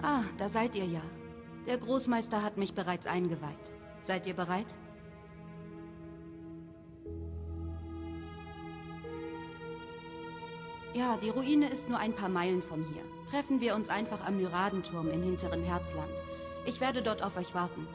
Ah, da seid ihr ja. Der Großmeister hat mich bereits eingeweiht. Seid ihr bereit? Ja, die Ruine ist nur ein paar Meilen von hier. Treffen wir uns einfach am Myradenturm im hinteren Herzland. Ich werde dort auf euch warten.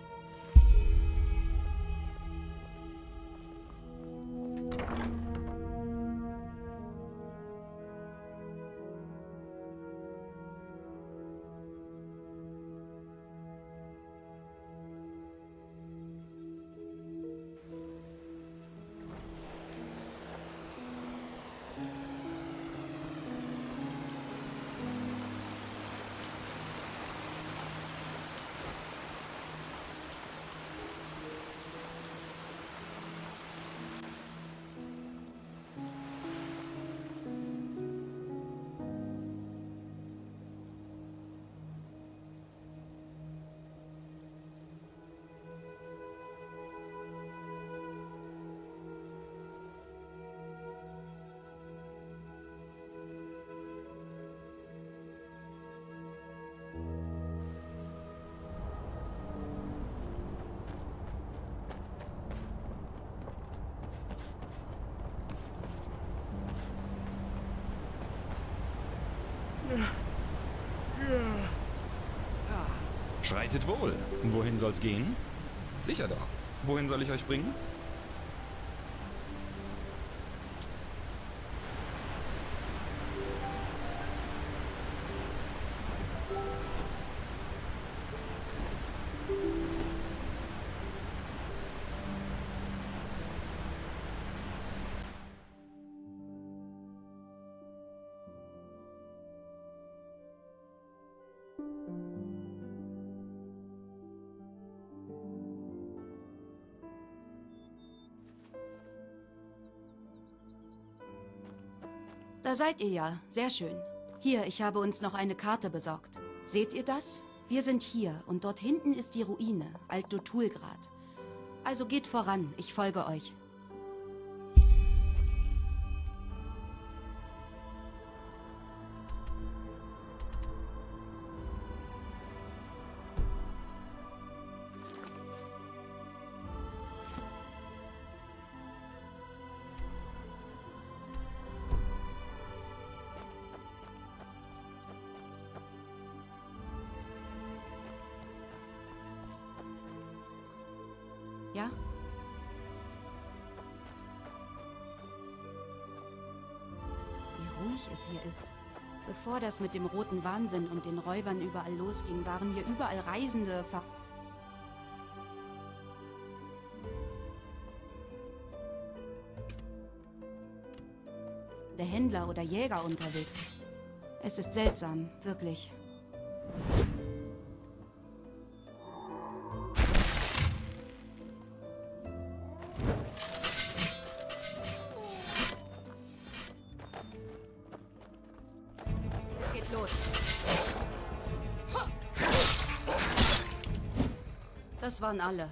Schreitet wohl. Wohin soll's gehen? Sicher doch. Wohin soll ich euch bringen? Da seid ihr ja. Sehr schön. Hier, ich habe uns noch eine Karte besorgt. Seht ihr das? Wir sind hier und dort hinten ist die Ruine, Alt-Dotulgrad. Also geht voran, ich folge euch. Ja? Wie ruhig es hier ist. Bevor das mit dem roten Wahnsinn und den Räubern überall losging, waren hier überall Reisende, der Händler oder Jäger unterwegs. Es ist seltsam, wirklich. Es geht los. Das waren alle.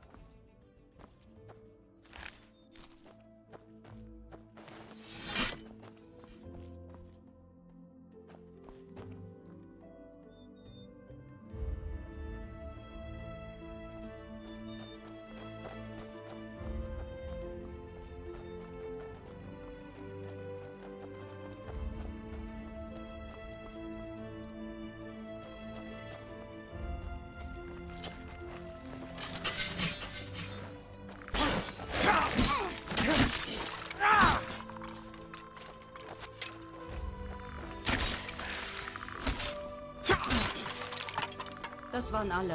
Das waren alle.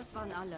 Das waren alle.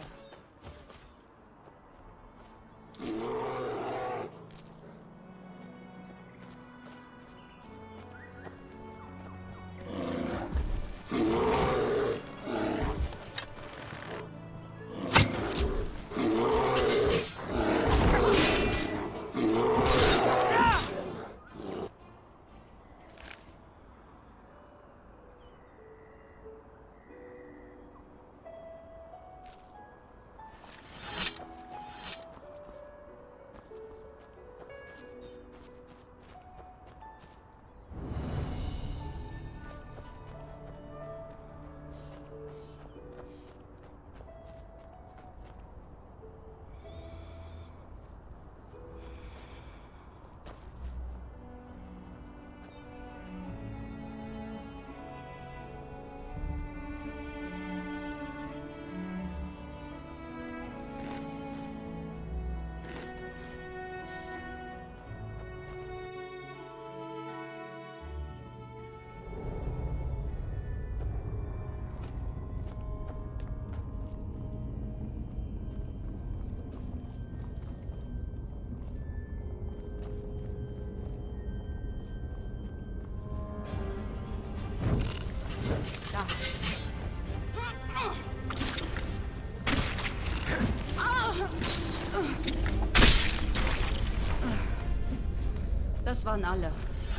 Das waren alle.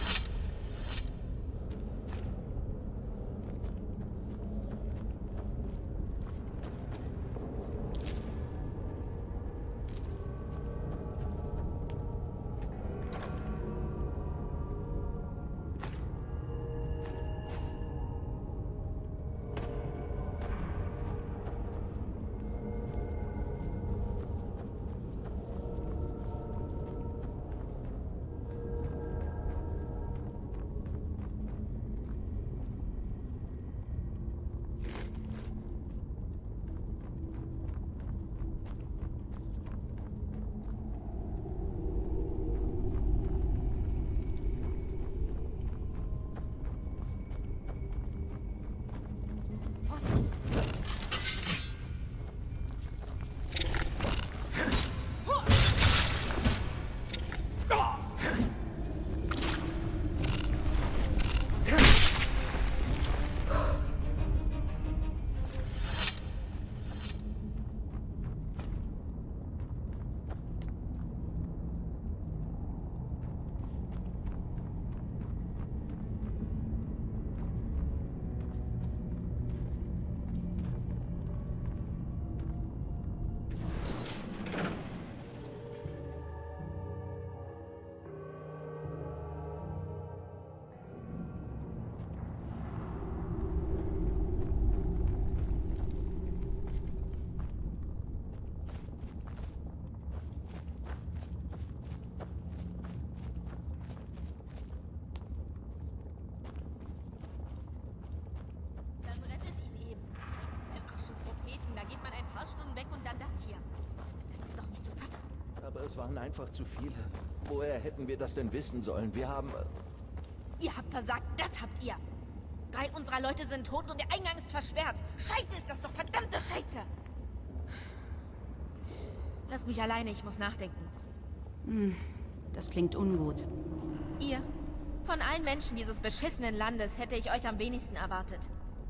Aber es waren einfach zu viele. Woher hätten wir das denn wissen sollen? Wir haben... Ihr habt versagt, das habt ihr. 3 unserer Leute sind tot und der Eingang ist versperrt. Scheiße ist das doch, verdammte Scheiße! Lasst mich alleine, ich muss nachdenken. Das klingt ungut. Ihr? Von allen Menschen dieses beschissenen Landes hätte ich euch am wenigsten erwartet.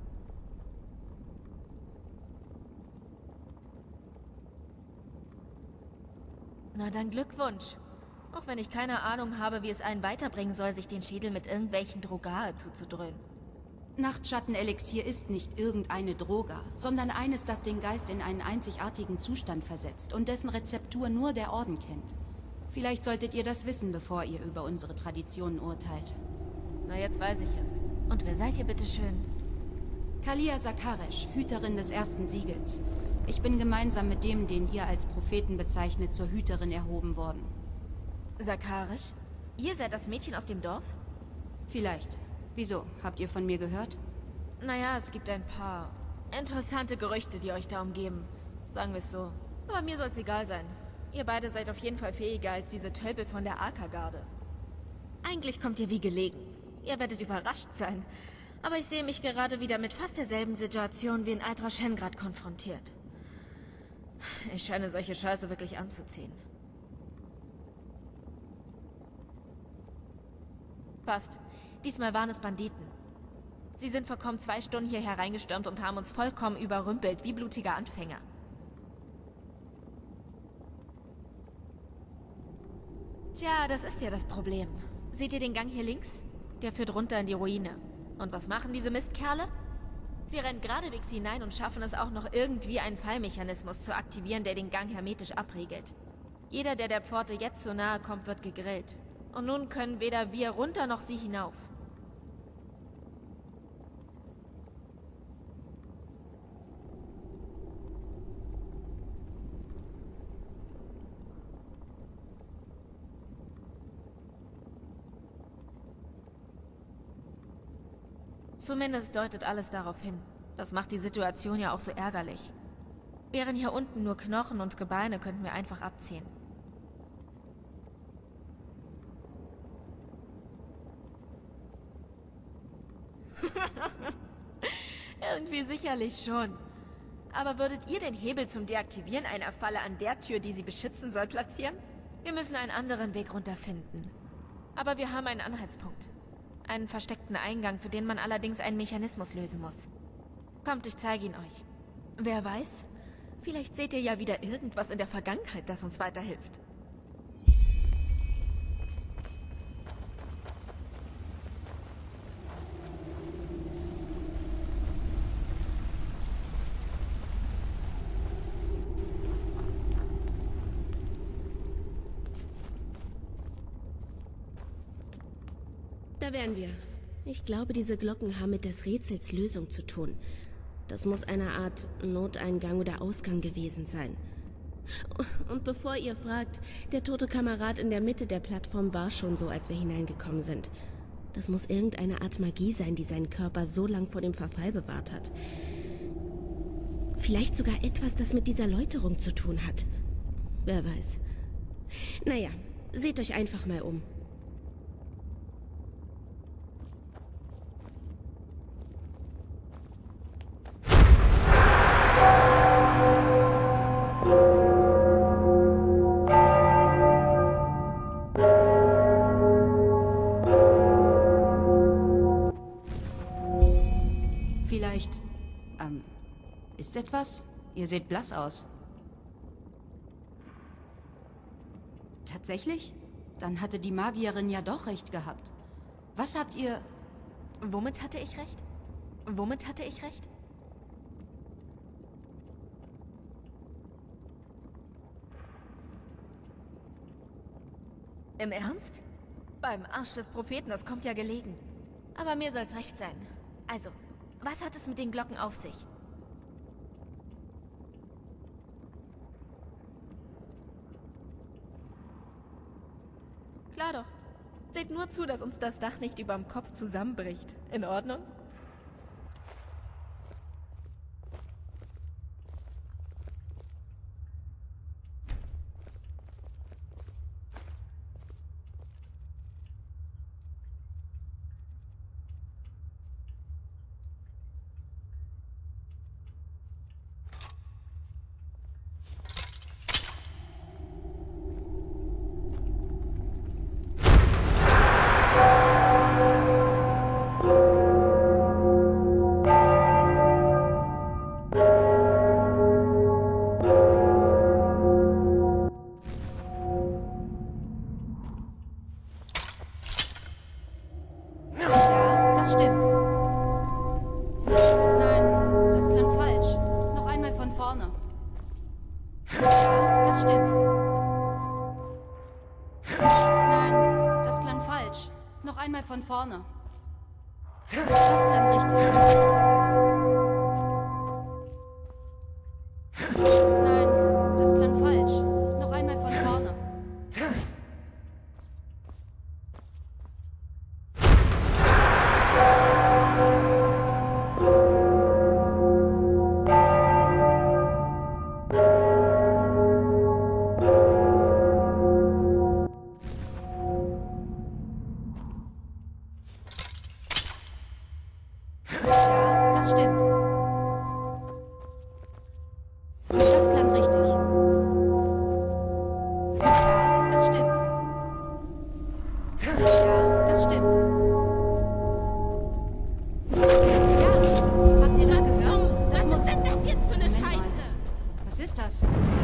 Na dann Glückwunsch. Auch wenn ich keine Ahnung habe, wie es einen weiterbringen soll, sich den Schädel mit irgendwelchen Drogae zuzudröhnen. Nachtschattenelixier ist nicht irgendeine Droga, sondern eines, das den Geist in einen einzigartigen Zustand versetzt und dessen Rezeptur nur der Orden kennt. Vielleicht solltet ihr das wissen, bevor ihr über unsere Traditionen urteilt. Na, jetzt weiß ich es. Und wer seid ihr bitteschön? Kalia Sakaresh, Hüterin des ersten Siegels. Ich bin gemeinsam mit dem, den ihr als Propheten bezeichnet, zur Hüterin erhoben worden. Sakaresh? Ihr seid das Mädchen aus dem Dorf? Vielleicht. Wieso? Habt ihr von mir gehört? Naja, es gibt ein paar interessante Gerüchte, die euch da umgeben. Sagen wir es so. Aber mir soll's egal sein. Ihr beide seid auf jeden Fall fähiger als diese Tölpel von der Arca-Garde. Eigentlich kommt ihr wie gelegen. Ihr werdet überrascht sein. Aber ich sehe mich gerade wieder mit fast derselben Situation wie in Altra Shengrad konfrontiert. Ich scheine solche Scheiße wirklich anzuziehen. Passt. Diesmal waren es Banditen. Sie sind vor kaum 2 Stunden hier hereingestürmt und haben uns vollkommen überrümpelt, wie blutige Anfänger. Tja, das ist ja das Problem. Seht ihr den Gang hier links? Der führt runter in die Ruine. Und was machen diese Mistkerle? Sie rennen geradewegs hinein und schaffen es auch noch irgendwie, einen Fallmechanismus zu aktivieren, der den Gang hermetisch abriegelt. Jeder, der der Pforte jetzt so nahe kommt, wird gegrillt. Und nun können weder wir runter noch sie hinauf. Zumindest deutet alles darauf hin. Das macht die Situation ja auch so ärgerlich. Wären hier unten nur Knochen und Gebeine, könnten wir einfach abziehen. Irgendwie sicherlich schon. Aber würdet ihr den Hebel zum Deaktivieren einer Falle an der Tür, die sie beschützen soll, platzieren? Wir müssen einen anderen Weg runterfinden. Aber wir haben einen Anhaltspunkt. Einen versteckten Eingang, für den man allerdings einen Mechanismus lösen muss. Kommt, ich zeige ihn euch. Wer weiß, vielleicht seht ihr ja wieder irgendwas in der Vergangenheit, das uns weiterhilft. Da wären wir. Ich glaube, diese Glocken haben mit des Rätsels Lösung zu tun. Das muss eine Art Noteingang oder Ausgang gewesen sein. Und bevor ihr fragt, der tote Kamerad in der Mitte der Plattform war schon so, als wir hineingekommen sind. Das muss irgendeine Art Magie sein, die seinen Körper so lang vor dem Verfall bewahrt hat. Vielleicht sogar etwas, das mit dieser Läuterung zu tun hat. Wer weiß. Naja, seht euch einfach mal um. Vielleicht, ist etwas? Ihr seht blass aus. Tatsächlich? Dann hatte die Magierin ja doch recht gehabt. Was habt ihr... Womit hatte ich recht? Womit hatte ich recht? Im Ernst? Beim Arsch des Propheten, das kommt ja gelegen. Aber mir soll's recht sein. Also, was hat es mit den Glocken auf sich? Klar doch. Seht nur zu, dass uns das Dach nicht überm Kopf zusammenbricht. In Ordnung? Ja, das stimmt. Nein, das klang falsch. Noch einmal von vorne. Ja, das stimmt. Nein, das klang falsch. Noch einmal von vorne. Das klang richtig. Nein, das klang falsch. Noch einmal von vorne. Ja, das.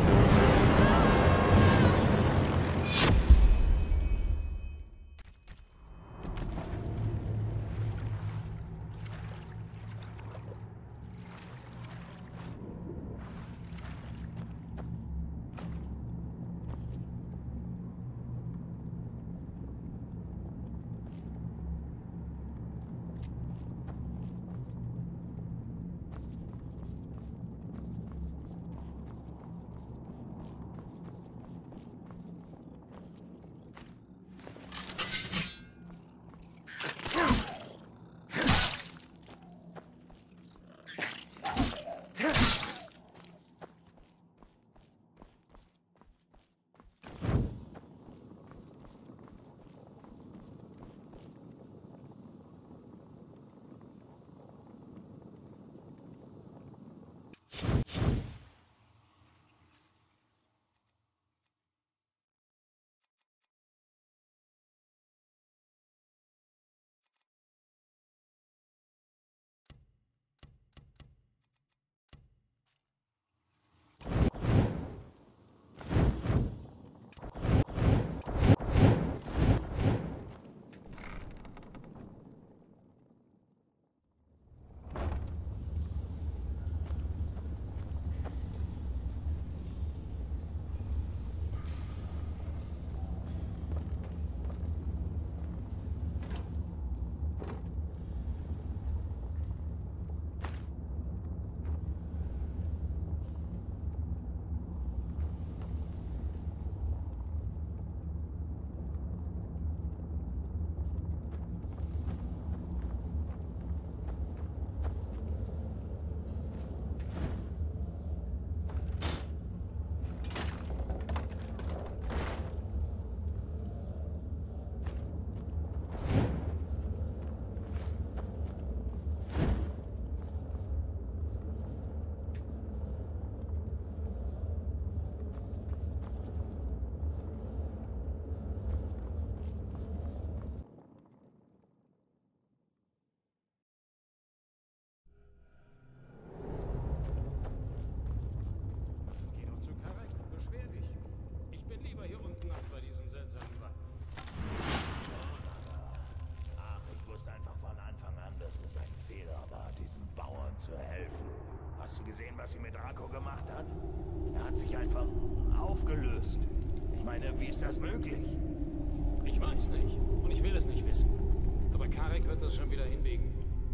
zu helfen. Hast du gesehen, was sie mit Draco gemacht hat? Er hat sich einfach aufgelöst. Ich meine, wie ist das möglich? Ich weiß nicht. Und ich will es nicht wissen. Aber Karek wird das schon wieder hinbiegen.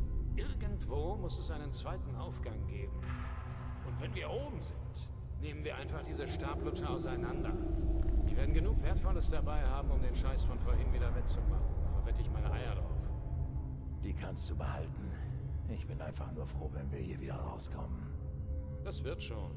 Irgendwo muss es einen zweiten Aufgang geben. Und wenn wir oben sind, nehmen wir einfach diese Stablutscher auseinander. Die werden genug Wertvolles dabei haben, um den Scheiß von vorhin wieder wettzumachen. Da verwette ich meine Eier drauf. Die kannst du behalten. Ich bin einfach nur froh, wenn wir hier wieder rauskommen. Das wird schon.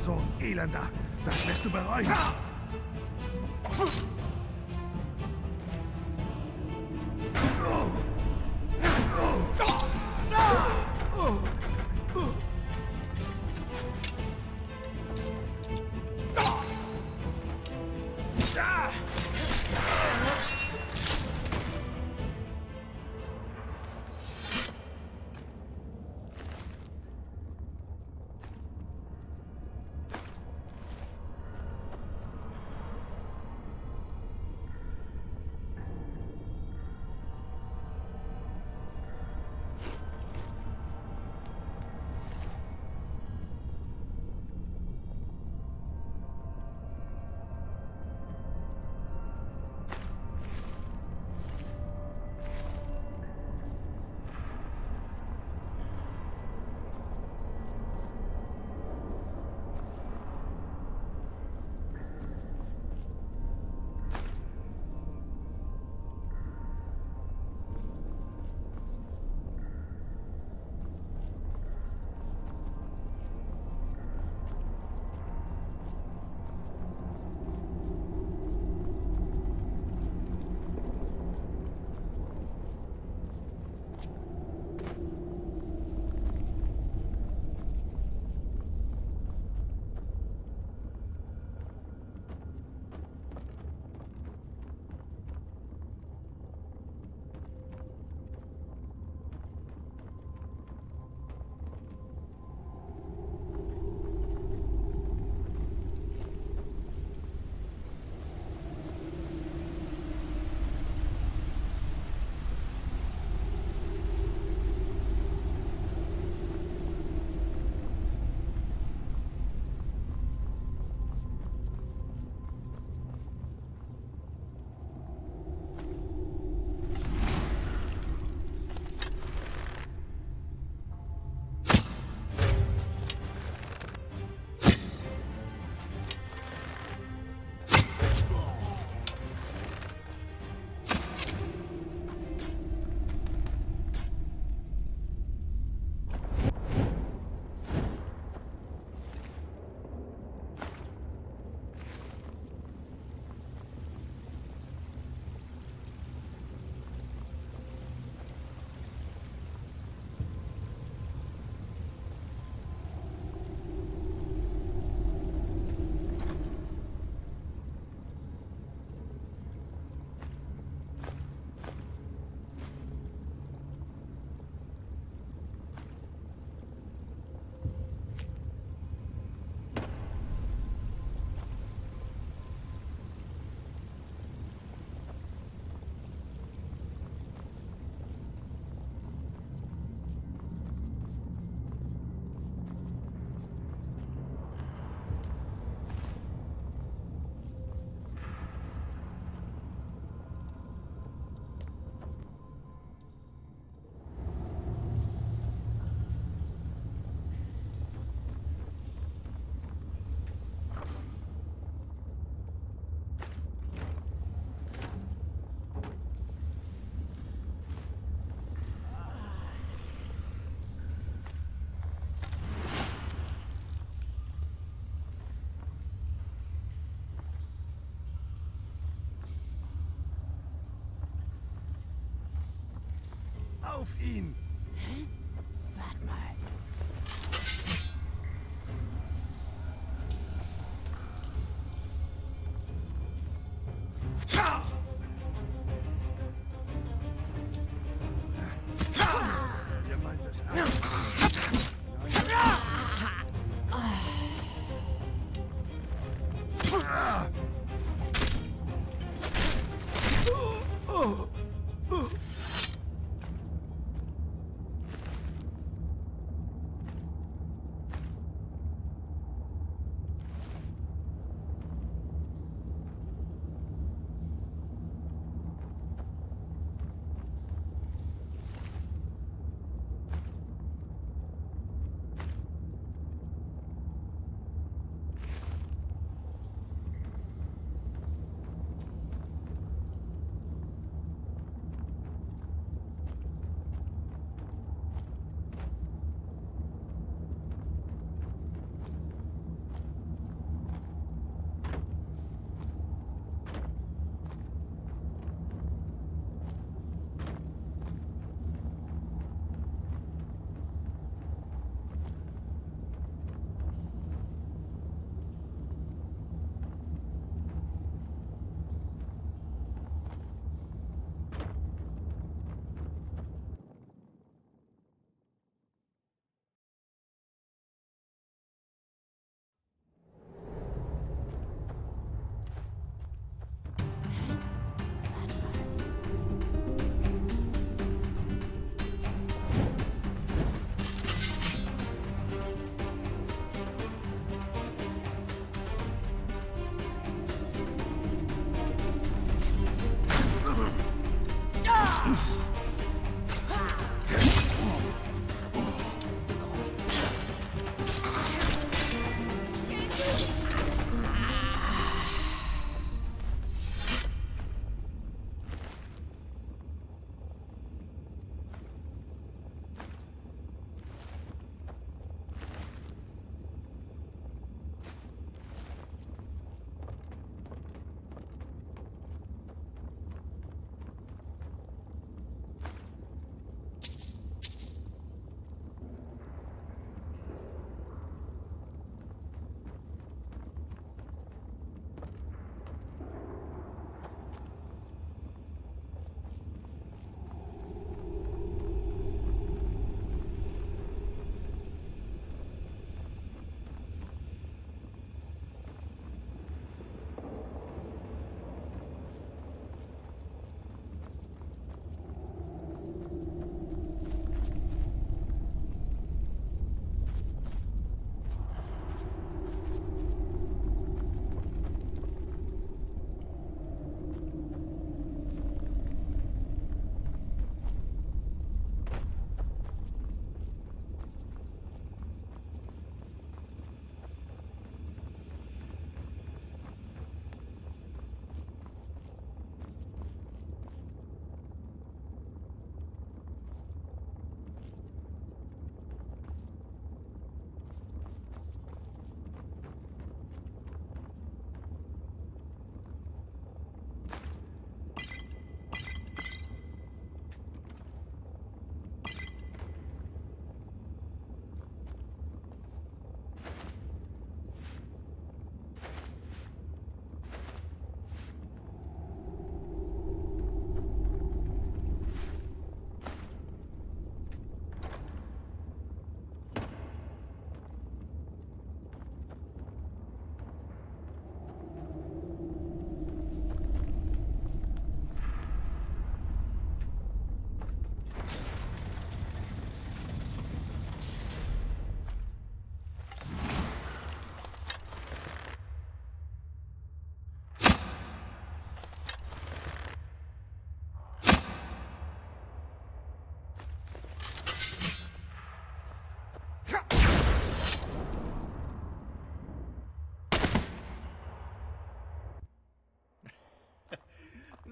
Hurensohn, Elender. Das wirst du bereuen. Auf ihn! Hä? Warte mal. Ihr meint es ernst?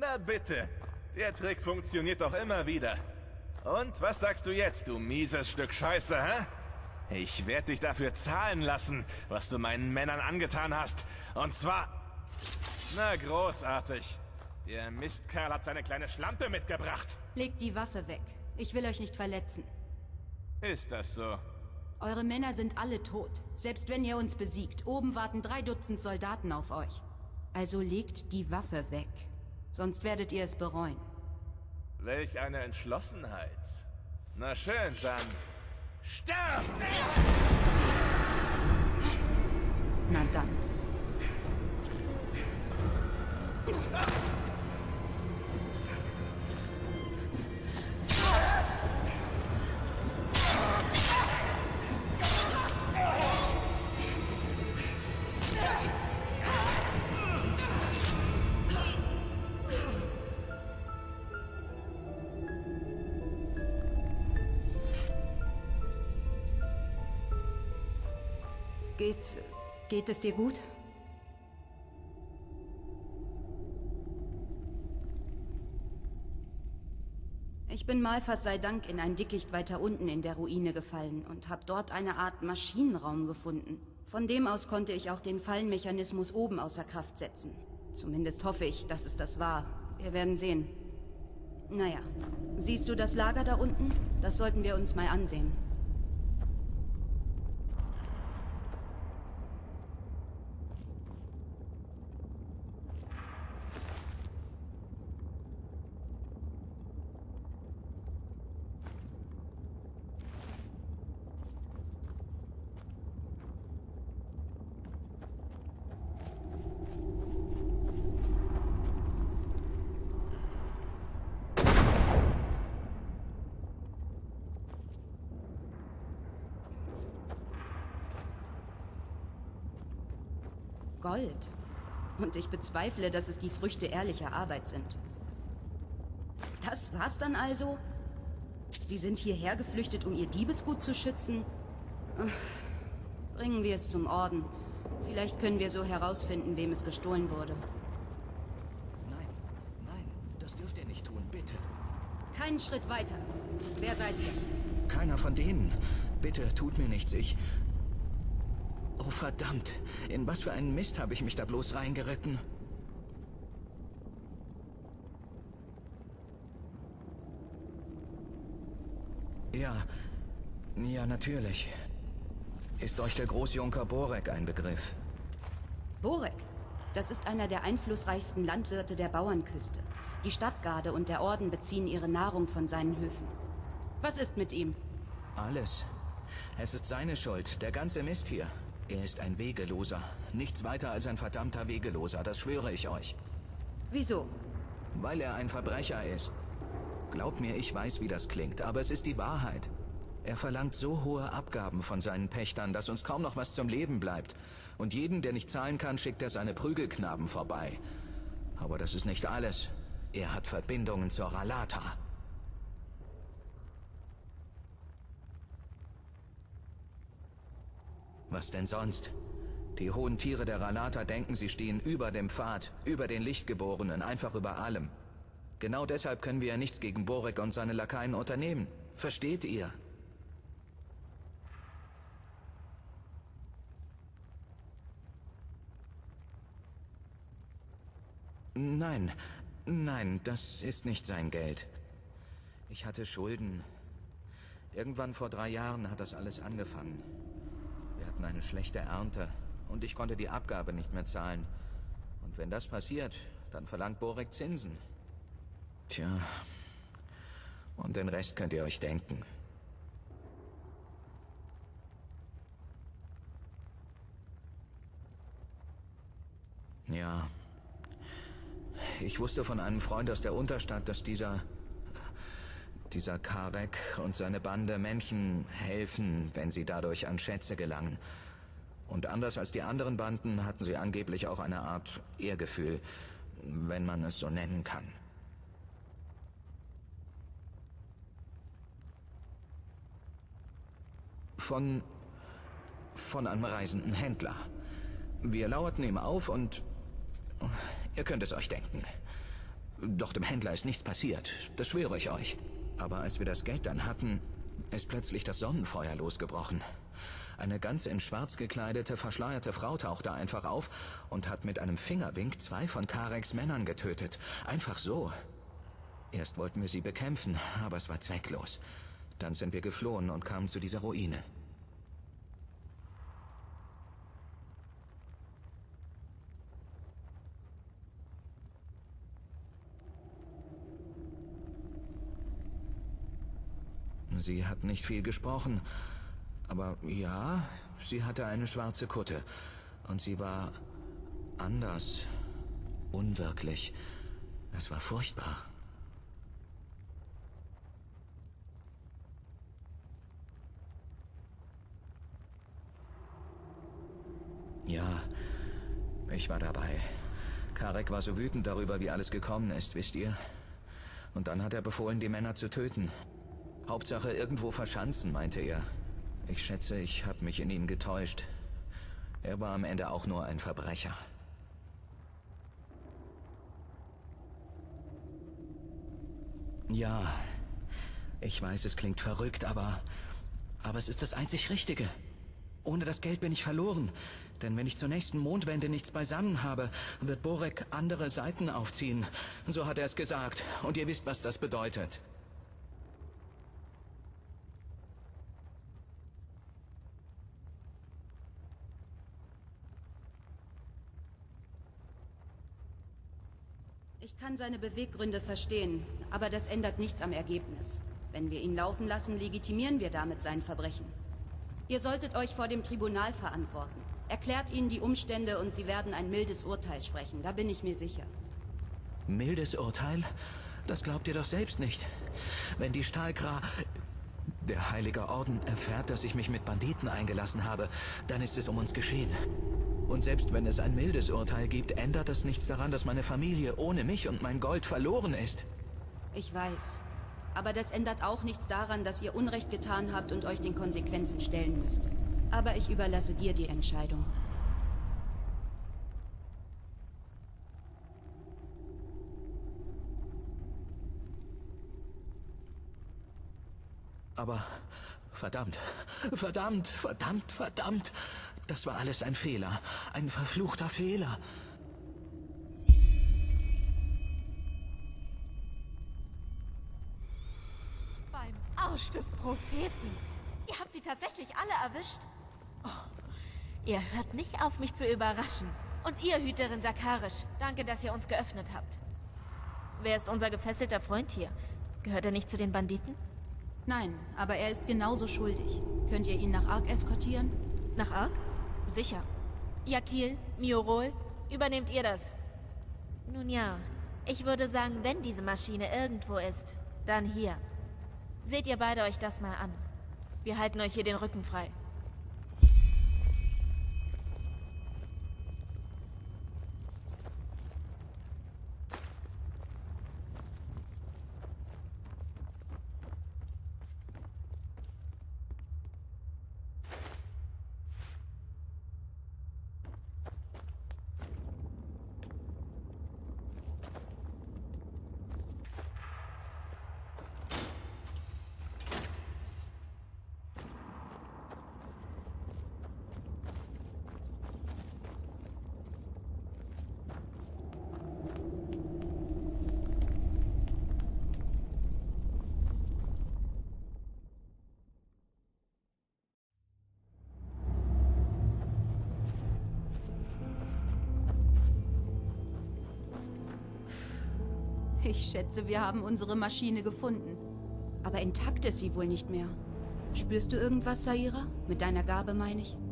Na bitte. Der Trick funktioniert doch immer wieder. Und was sagst du jetzt, du mieses Stück Scheiße, hä? Ich werde dich dafür zahlen lassen, was du meinen Männern angetan hast. Und zwar... Na, großartig. Der Mistkerl hat seine kleine Schlampe mitgebracht. Legt die Waffe weg. Ich will euch nicht verletzen. Ist das so? Eure Männer sind alle tot. Selbst wenn ihr uns besiegt. Oben warten 3 Dutzend Soldaten auf euch. Also legt die Waffe weg. Sonst werdet ihr es bereuen. Welch eine Entschlossenheit. Na schön, dann... Sterb! Na dann. Geht es dir gut? Ich bin Malphas sei Dank in ein Dickicht weiter unten in der Ruine gefallen und habe dort eine Art Maschinenraum gefunden. Von dem aus konnte ich auch den Fallenmechanismus oben außer Kraft setzen. Zumindest hoffe ich, dass es das war. Wir werden sehen. Naja, siehst du das Lager da unten? Das sollten wir uns mal ansehen. Gold. Und ich bezweifle, dass es die Früchte ehrlicher Arbeit sind. Das war's dann also? Sie sind hierher geflüchtet, um ihr Diebesgut zu schützen? Ach, bringen wir es zum Orden. Vielleicht können wir so herausfinden, wem es gestohlen wurde. Nein, das dürft ihr nicht tun, bitte. Keinen Schritt weiter. Wer seid ihr? Keiner von denen. Bitte, tut mir nichts, Oh verdammt, in was für einen Mist habe ich mich da bloß reingeritten? Ja, natürlich. Ist euch der Großjunker Borek ein Begriff? Borek? Das ist einer der einflussreichsten Landwirte der Bauernküste. Die Stadtgarde und der Orden beziehen ihre Nahrung von seinen Höfen. Was ist mit ihm? Alles. Es ist seine Schuld, der ganze Mist hier. Er ist ein Wegeloser. Nichts weiter als ein verdammter Wegeloser, das schwöre ich euch. Wieso? Weil er ein Verbrecher ist. Glaubt mir, ich weiß, wie das klingt, aber es ist die Wahrheit. Er verlangt so hohe Abgaben von seinen Pächtern, dass uns kaum noch was zum Leben bleibt. Und jeden, der nicht zahlen kann, schickt er seine Prügelknaben vorbei. Aber das ist nicht alles. Er hat Verbindungen zur Rhalata. Was denn sonst? Die hohen Tiere der Rhalata denken, sie stehen über dem Pfad, über den Lichtgeborenen, einfach über allem. Genau deshalb können wir ja nichts gegen Borek und seine Lakaien unternehmen. Versteht ihr? Nein, das ist nicht sein Geld. Ich hatte Schulden. Irgendwann vor 3 Jahren hat das alles angefangen. Wir hatten eine schlechte Ernte und ich konnte die Abgabe nicht mehr zahlen. Und wenn das passiert, dann verlangt Borek Zinsen. Tja, und den Rest könnt ihr euch denken. Ja, ich wusste von einem Freund aus der Unterstadt, dass dieser Karek und seine Bande Menschen helfen, wenn sie dadurch an Schätze gelangen. Und anders als die anderen Banden hatten sie angeblich auch eine Art Ehrgefühl, wenn man es so nennen kann. Von einem reisenden Händler. Wir lauerten ihm auf und ihr könnt es euch denken. Doch dem Händler ist nichts passiert, das schwöre ich euch. Aber als wir das Geld dann hatten, ist plötzlich das Sonnenfeuer losgebrochen. Eine ganz in schwarz gekleidete, verschleierte Frau tauchte einfach auf und hat mit einem Fingerwink 2 von Kareks Männern getötet. Einfach so. Erst wollten wir sie bekämpfen, aber es war zwecklos. Dann sind wir geflohen und kamen zu dieser Ruine. Sie hat nicht viel gesprochen, aber ja, sie hatte eine schwarze Kutte. Und sie war anders, unwirklich. Es war furchtbar. Ja, ich war dabei. Karek war so wütend darüber, wie alles gekommen ist, wisst ihr? Und dann hat er befohlen, die Männer zu töten. Hauptsache irgendwo verschanzen, meinte er. Ich schätze, ich habe mich in ihn getäuscht. Er war am Ende auch nur ein Verbrecher. Ja, ich weiß, es klingt verrückt, aber es ist das einzig Richtige. Ohne das Geld bin ich verloren. Denn wenn ich zur nächsten Mondwende nichts beisammen habe, wird Borek andere Seiten aufziehen. So hat er es gesagt. Und ihr wisst, was das bedeutet. Ich kann seine Beweggründe verstehen, aber das ändert nichts am Ergebnis. Wenn wir ihn laufen lassen, legitimieren wir damit sein Verbrechen. Ihr solltet euch vor dem Tribunal verantworten. Erklärt ihnen die Umstände und sie werden ein mildes Urteil sprechen, da bin ich mir sicher. Mildes Urteil? Das glaubt ihr doch selbst nicht. Wenn die Stahlkra... Der Heilige Orden erfährt, dass ich mich mit Banditen eingelassen habe, dann ist es um uns geschehen. Und selbst wenn es ein mildes Urteil gibt, ändert das nichts daran, dass meine Familie ohne mich und mein Gold verloren ist. Ich weiß. Aber das ändert auch nichts daran, dass ihr Unrecht getan habt und euch den Konsequenzen stellen müsst. Aber ich überlasse dir die Entscheidung. Aber verdammt, verdammt, verdammt, verdammt. Das war alles ein Fehler. Ein verfluchter Fehler. Beim Arsch des Propheten. Ihr habt sie tatsächlich alle erwischt. Oh, ihr hört nicht auf, mich zu überraschen. Und ihr, Hüterin Sakarisch, danke, dass ihr uns geöffnet habt. Wer ist unser gefesselter Freund hier? Gehört er nicht zu den Banditen? Nein, aber er ist genauso schuldig. Könnt ihr ihn nach Ark eskortieren? Nach Ark? Sicher. Yakil, Miorol, übernehmt ihr das? Nun ja, ich würde sagen, wenn diese Maschine irgendwo ist, dann hier. Seht ihr beide euch das mal an. Wir halten euch hier den Rücken frei. Ich schätze, wir haben unsere Maschine gefunden. Aber intakt ist sie wohl nicht mehr. Spürst du irgendwas, Saira? Mit deiner Gabe, meine ich.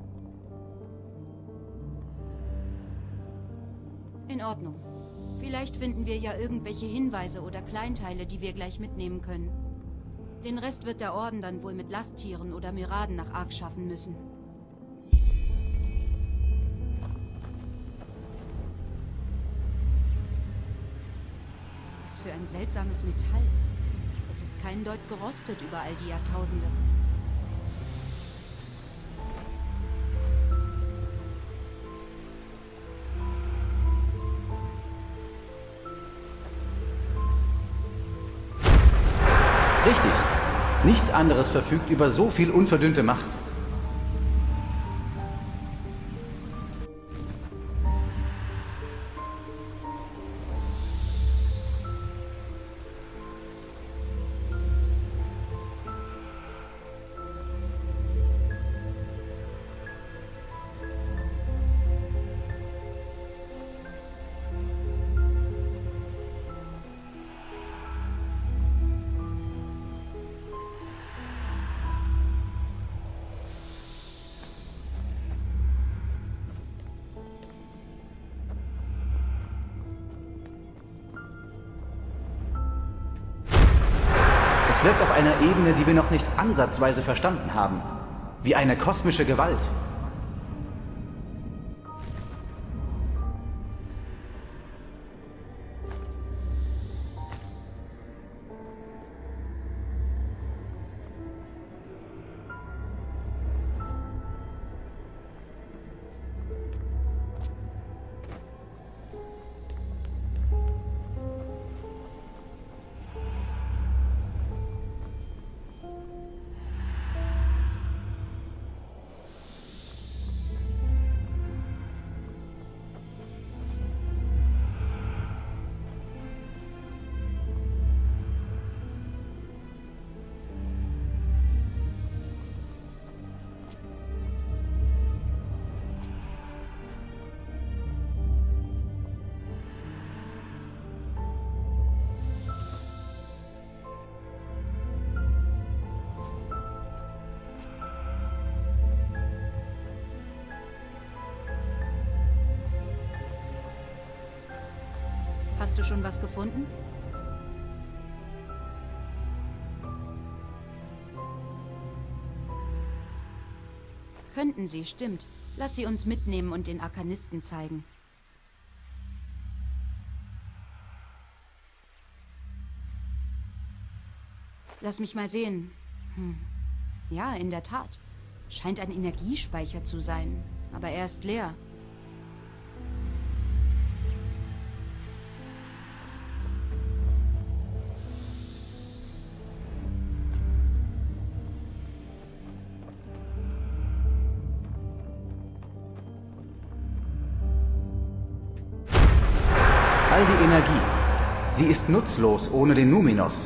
In Ordnung. Vielleicht finden wir ja irgendwelche Hinweise oder Kleinteile, die wir gleich mitnehmen können. Den Rest wird der Orden dann wohl mit Lasttieren oder Miraden nach Ark schaffen müssen. Was für ein seltsames Metall. Es ist kein Deut gerostet über all die Jahrtausende. Richtig. Nichts anderes verfügt über so viel unverdünnte Macht. Es wirkt auf einer Ebene, die wir noch nicht ansatzweise verstanden haben. Wie eine kosmische Gewalt. Hast du schon was gefunden? Könnten sie, stimmt. Lass sie uns mitnehmen und den Arkanisten zeigen. Lass mich mal sehen. Ja, in der Tat. Scheint ein Energiespeicher zu sein. Aber er ist leer. All die Energie. Sie ist nutzlos ohne den Numinos.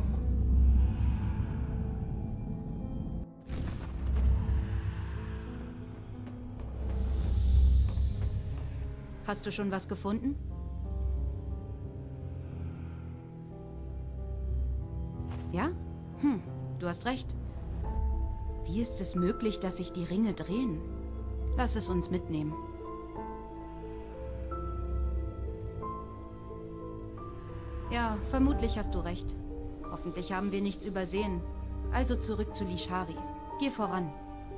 Hast du schon was gefunden? Ja? Du hast recht. Wie ist es möglich, dass sich die Ringe drehen? Lass es uns mitnehmen. Ja, vermutlich hast du recht. Hoffentlich haben wir nichts übersehen. Also zurück zu Lishari. Geh voran.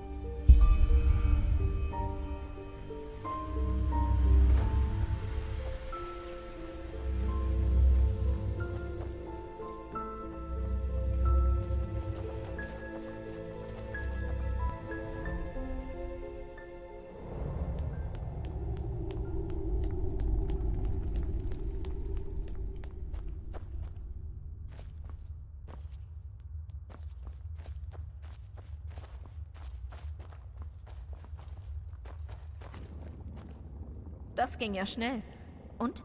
Das ging ja schnell. Und?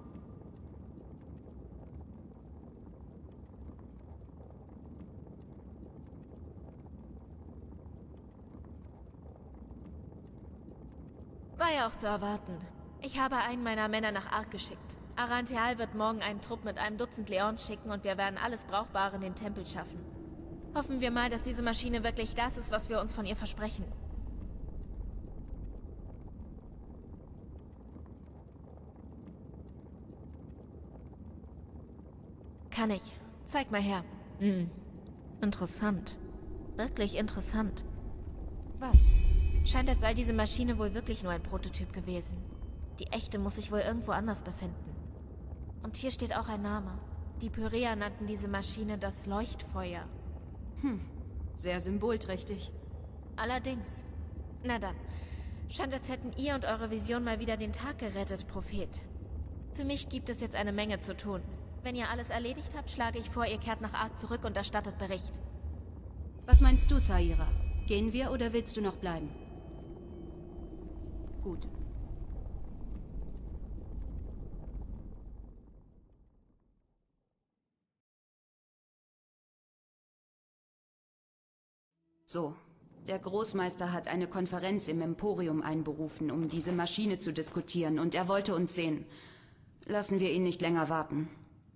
War ja auch zu erwarten. Ich habe einen meiner Männer nach Ark geschickt. Arantheal wird morgen einen Trupp mit einem Dutzend Leons schicken und wir werden alles Brauchbare in den Tempel schaffen. Hoffen wir mal, dass diese Maschine wirklich das ist, was wir uns von ihr versprechen. Kann ich. Zeig mal her. Interessant. Wirklich interessant. Was? Scheint, als sei diese Maschine wohl wirklich nur ein Prototyp gewesen. Die echte muss sich wohl irgendwo anders befinden. Und hier steht auch ein Name. Die Pyrea nannten diese Maschine das Leuchtfeuer. Sehr symbolträchtig. Allerdings. Na dann. Scheint, als hätten ihr und eure Vision mal wieder den Tag gerettet, Prophet. Für mich gibt es jetzt eine Menge zu tun. Wenn ihr alles erledigt habt, schlage ich vor, ihr kehrt nach Ark zurück und erstattet Bericht. Was meinst du, Saira? Gehen wir oder willst du noch bleiben? Gut. So, der Großmeister hat eine Konferenz im Emporium einberufen, um diese Maschine zu diskutieren, und er wollte uns sehen. Lassen wir ihn nicht länger warten.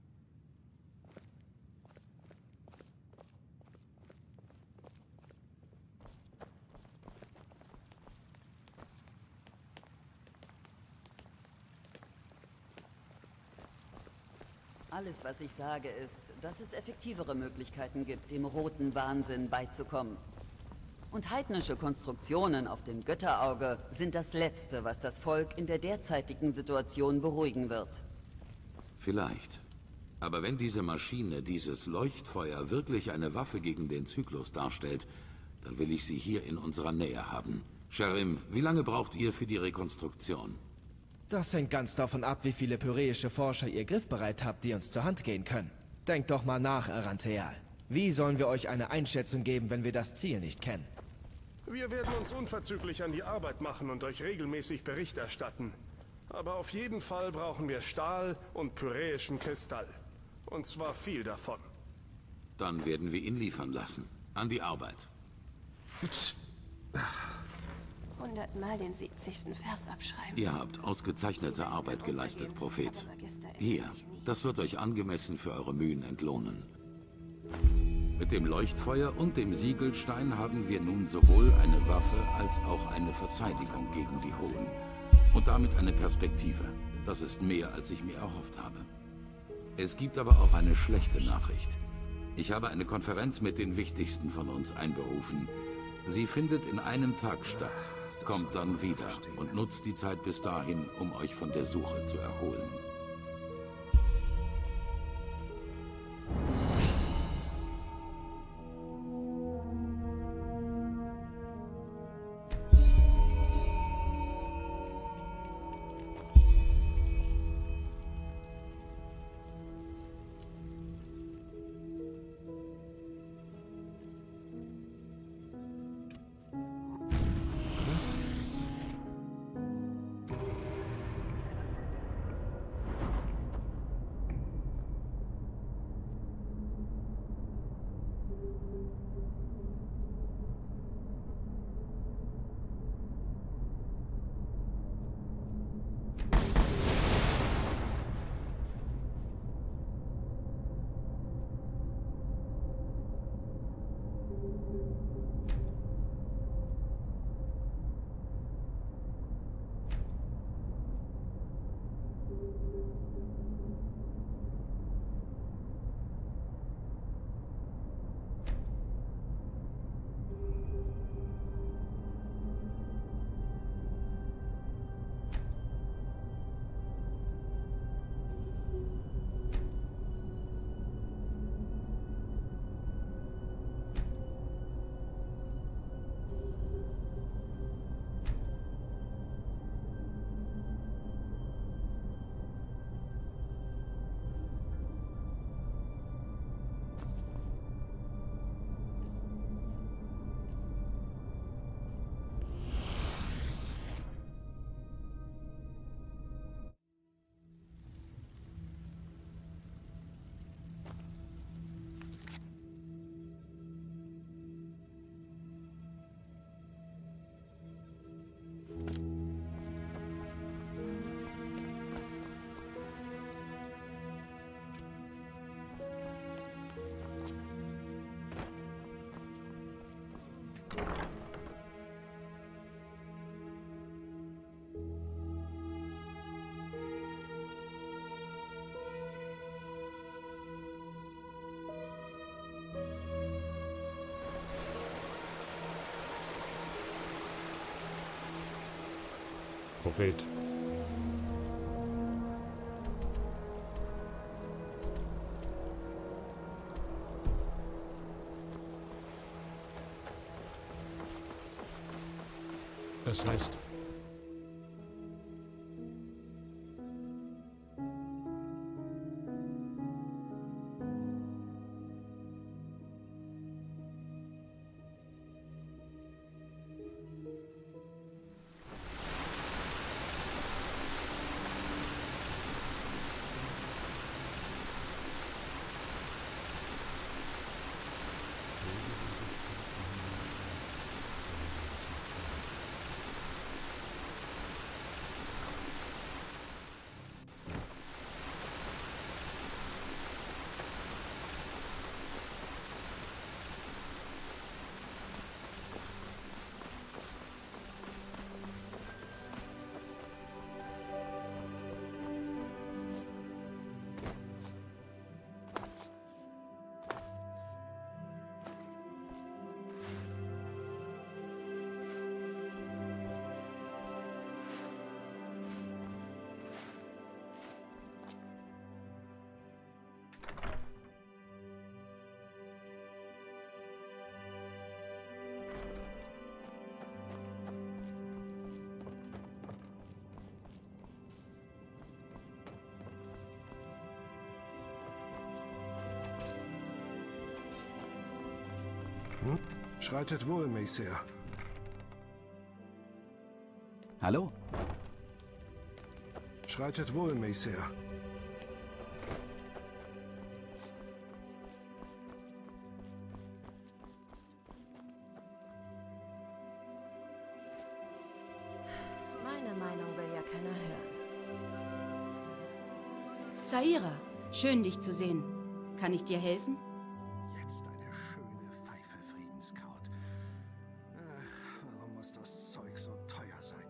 Alles, was ich sage, ist, dass es effektivere Möglichkeiten gibt, dem roten Wahnsinn beizukommen. Und heidnische Konstruktionen auf dem Götterauge sind das Letzte, was das Volk in der derzeitigen Situation beruhigen wird. Vielleicht. Aber wenn diese Maschine, dieses Leuchtfeuer, wirklich eine Waffe gegen den Zyklus darstellt, dann will ich sie hier in unserer Nähe haben. Sherim, wie lange braucht ihr für die Rekonstruktion? Das hängt ganz davon ab, wie viele pyräische Forscher ihr griffbereit habt, die uns zur Hand gehen können. Denkt doch mal nach, Arantheal. Wie sollen wir euch eine Einschätzung geben, wenn wir das Ziel nicht kennen? Wir werden uns unverzüglich an die Arbeit machen und euch regelmäßig Bericht erstatten. Aber auf jeden Fall brauchen wir Stahl und pyräischen Kristall. Und zwar viel davon. Dann werden wir ihn liefern lassen. An die Arbeit. 100-mal den 70. Vers abschreiben. Ihr habt ausgezeichnete Arbeit geleistet, Prophet. Hier, das wird euch angemessen für eure Mühen entlohnen. Mit dem Leuchtfeuer und dem Siegelstein haben wir nun sowohl eine Waffe als auch eine Verteidigung gegen die Hohen. Und damit eine Perspektive. Das ist mehr, als ich mir erhofft habe. Es gibt aber auch eine schlechte Nachricht. Ich habe eine Konferenz mit den Wichtigsten von uns einberufen. Sie findet in einem Tag statt. Kommt dann wieder und nutzt die Zeit bis dahin, um euch von der Suche zu erholen. Prophet. Das heißt, Schreitet wohl, Messier. Hallo? Schreitet wohl, Messier. Meine Meinung will ja keiner hören. Saira, schön dich zu sehen. Kann ich dir helfen? Jetzt eine schöne Pfeife, Friedenskraut. Warum muss das Zeug so teuer sein?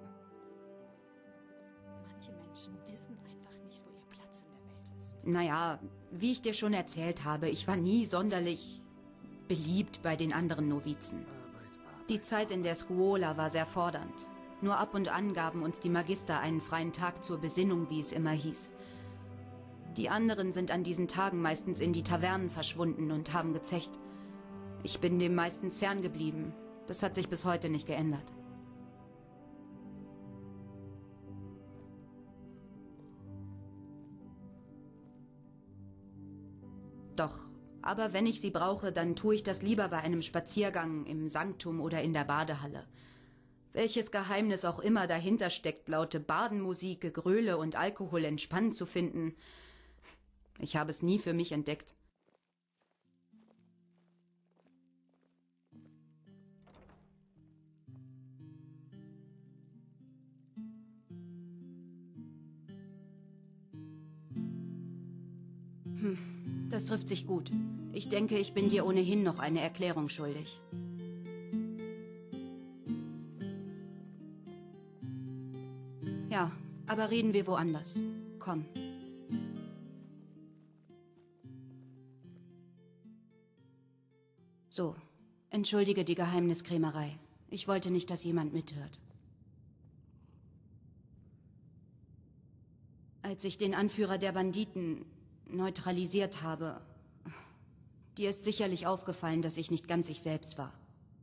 Manche Menschen wissen einfach nicht, wo ihr Platz in der Welt ist. Naja, wie ich dir schon erzählt habe, ich war nie sonderlich beliebt bei den anderen Novizen. Die Zeit in der Scuola war sehr fordernd. Nur ab und an gaben uns die Magister einen freien Tag zur Besinnung, wie es immer hieß. Die anderen sind an diesen Tagen meistens in die Tavernen verschwunden und haben gezecht. Ich bin dem meistens ferngeblieben. Das hat sich bis heute nicht geändert. Doch, aber wenn ich sie brauche, dann tue ich das lieber bei einem Spaziergang im Sanktum oder in der Badehalle. Welches Geheimnis auch immer dahinter steckt, laute Badenmusik, Gegröle und Alkohol entspannend zu finden, ich habe es nie für mich entdeckt. Das trifft sich gut. Ich denke, ich bin dir ohnehin noch eine Erklärung schuldig. Ja, aber reden wir woanders. Komm. So, entschuldige die Geheimniskrämerei. Ich wollte nicht, dass jemand mithört. Als ich den Anführer der Banditen neutralisiert habe, dir ist sicherlich aufgefallen, dass ich nicht ganz ich selbst war.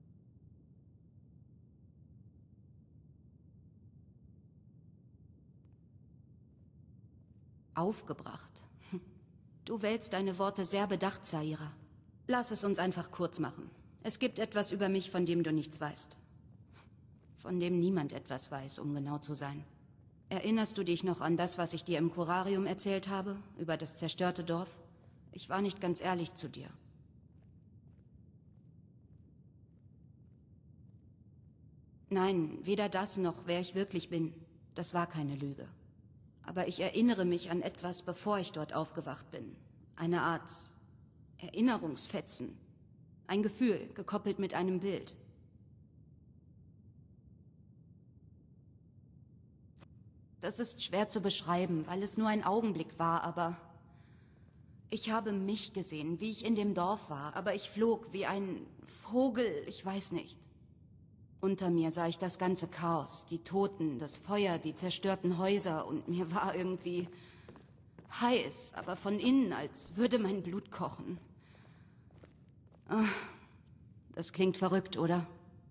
Aufgebracht. Du wählst deine Worte sehr bedacht, Saira. Lass es uns einfach kurz machen. Es gibt etwas über mich, von dem du nichts weißt. Von dem niemand etwas weiß, um genau zu sein. Erinnerst du dich noch an das, was ich dir im Curarium erzählt habe? Über das zerstörte Dorf? Ich war nicht ganz ehrlich zu dir. Nein, weder das noch wer ich wirklich bin. Das war keine Lüge. Aber ich erinnere mich an etwas, bevor ich dort aufgewacht bin. Eine Art Erinnerungsfetzen. Ein Gefühl, gekoppelt mit einem Bild. Das ist schwer zu beschreiben, weil es nur ein Augenblick war, aber ich habe mich gesehen, wie ich in dem Dorf war, aber ich flog wie ein Vogel, ich weiß nicht. Unter mir sah ich das ganze Chaos, die Toten, das Feuer, die zerstörten Häuser und mir war irgendwie heiß, aber von innen, als würde mein Blut kochen. Ach, das klingt verrückt, oder?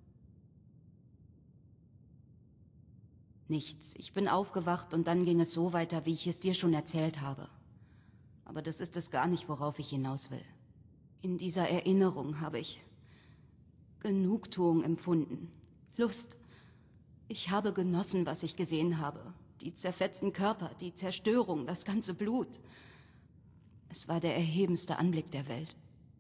Nichts. Ich bin aufgewacht und dann ging es so weiter, wie ich es dir schon erzählt habe. Aber das ist es gar nicht, worauf ich hinaus will. In dieser Erinnerung habe ich Genugtuung empfunden. Lust. Ich habe genossen, was ich gesehen habe. Die zerfetzten Körper, die Zerstörung, das ganze Blut. Es war der erhebendste Anblick der Welt.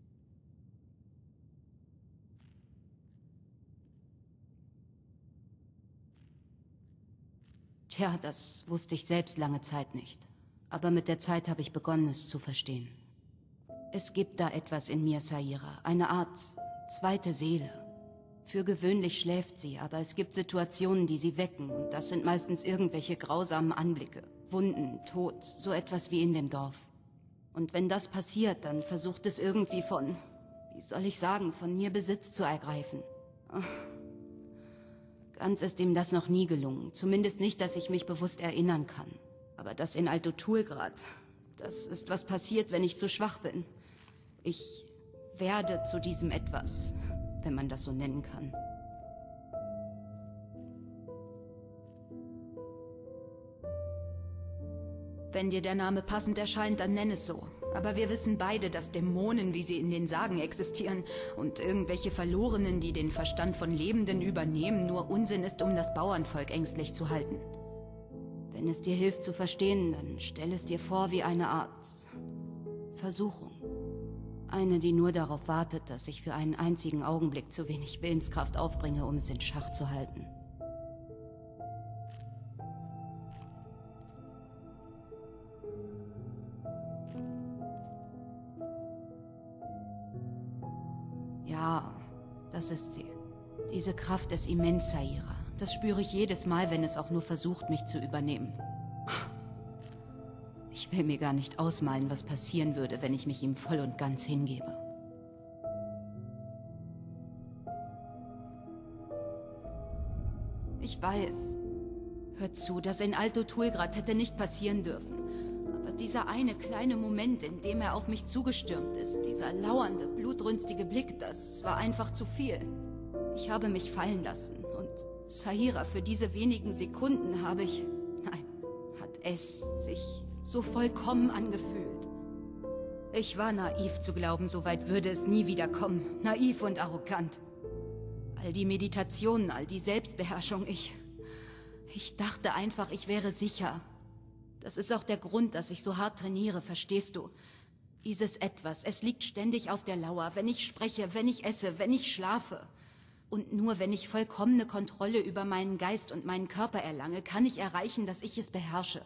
Tja, das wusste ich selbst lange Zeit nicht. Aber mit der Zeit habe ich begonnen, es zu verstehen. Es gibt da etwas in mir, Saira. Eine Art zweite Seele. Für gewöhnlich schläft sie, aber es gibt Situationen, die sie wecken. Und das sind meistens irgendwelche grausamen Anblicke. Wunden, Tod, so etwas wie in dem Dorf. Und wenn das passiert, dann versucht es irgendwie wie soll ich sagen, von mir Besitz zu ergreifen. Ach. Ganz ist ihm das noch nie gelungen. Zumindest nicht, dass ich mich bewusst erinnern kann. Aber das in Altotulgrad, das ist, was passiert, wenn ich zu schwach bin. Ich werde zu diesem Etwas, wenn man das so nennen kann. Wenn dir der Name passend erscheint, dann nenn es so. Aber wir wissen beide, dass Dämonen, wie sie in den Sagen existieren, und irgendwelche Verlorenen, die den Verstand von Lebenden übernehmen, nur Unsinn ist, um das Bauernvolk ängstlich zu halten. Wenn es dir hilft zu verstehen, dann stell es dir vor wie eine Art Versuchung. Eine, die nur darauf wartet, dass ich für einen einzigen Augenblick zu wenig Willenskraft aufbringe, um es in Schach zu halten. Ja, das ist sie. Diese Kraft ist immens, Saira. Das spüre ich jedes Mal, wenn es auch nur versucht, mich zu übernehmen. Ich will mir gar nicht ausmalen, was passieren würde, wenn ich mich ihm voll und ganz hingebe. Ich weiß. Hör zu, das in Alto Tulgrad hätte nicht passieren dürfen. Aber dieser eine kleine Moment, in dem er auf mich zugestürmt ist, dieser lauernde, blutrünstige Blick, das war einfach zu viel. Ich habe mich fallen lassen und Saira, für diese wenigen Sekunden hat es sich so vollkommen angefühlt. Ich war naiv zu glauben, so weit würde es nie wieder kommen. Naiv und arrogant. All die Meditationen, all die Selbstbeherrschung, ich dachte einfach, ich wäre sicher. Das ist auch der Grund, dass ich so hart trainiere, verstehst du? Dieses Etwas, es liegt ständig auf der Lauer, wenn ich spreche, wenn ich esse, wenn ich schlafe. Und nur wenn ich vollkommene Kontrolle über meinen Geist und meinen Körper erlange, kann ich erreichen, dass ich es beherrsche.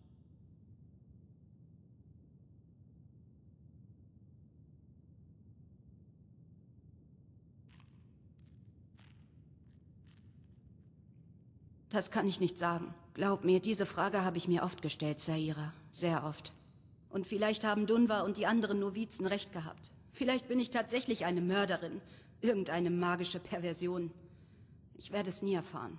Das kann ich nicht sagen. Glaub mir, diese Frage habe ich mir oft gestellt, Saira. Sehr oft. Und vielleicht haben Dunva und die anderen Novizen recht gehabt. Vielleicht bin ich tatsächlich eine Mörderin. Irgendeine magische Perversion. Ich werde es nie erfahren.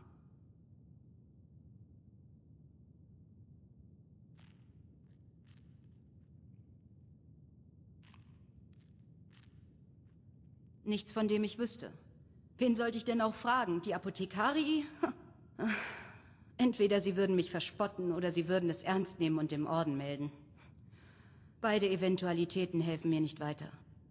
Nichts, von dem ich wüsste. Wen sollte ich denn auch fragen? Die Apothekarii? Entweder sie würden mich verspotten oder sie würden es ernst nehmen und dem Orden melden. Beide Eventualitäten helfen mir nicht weiter.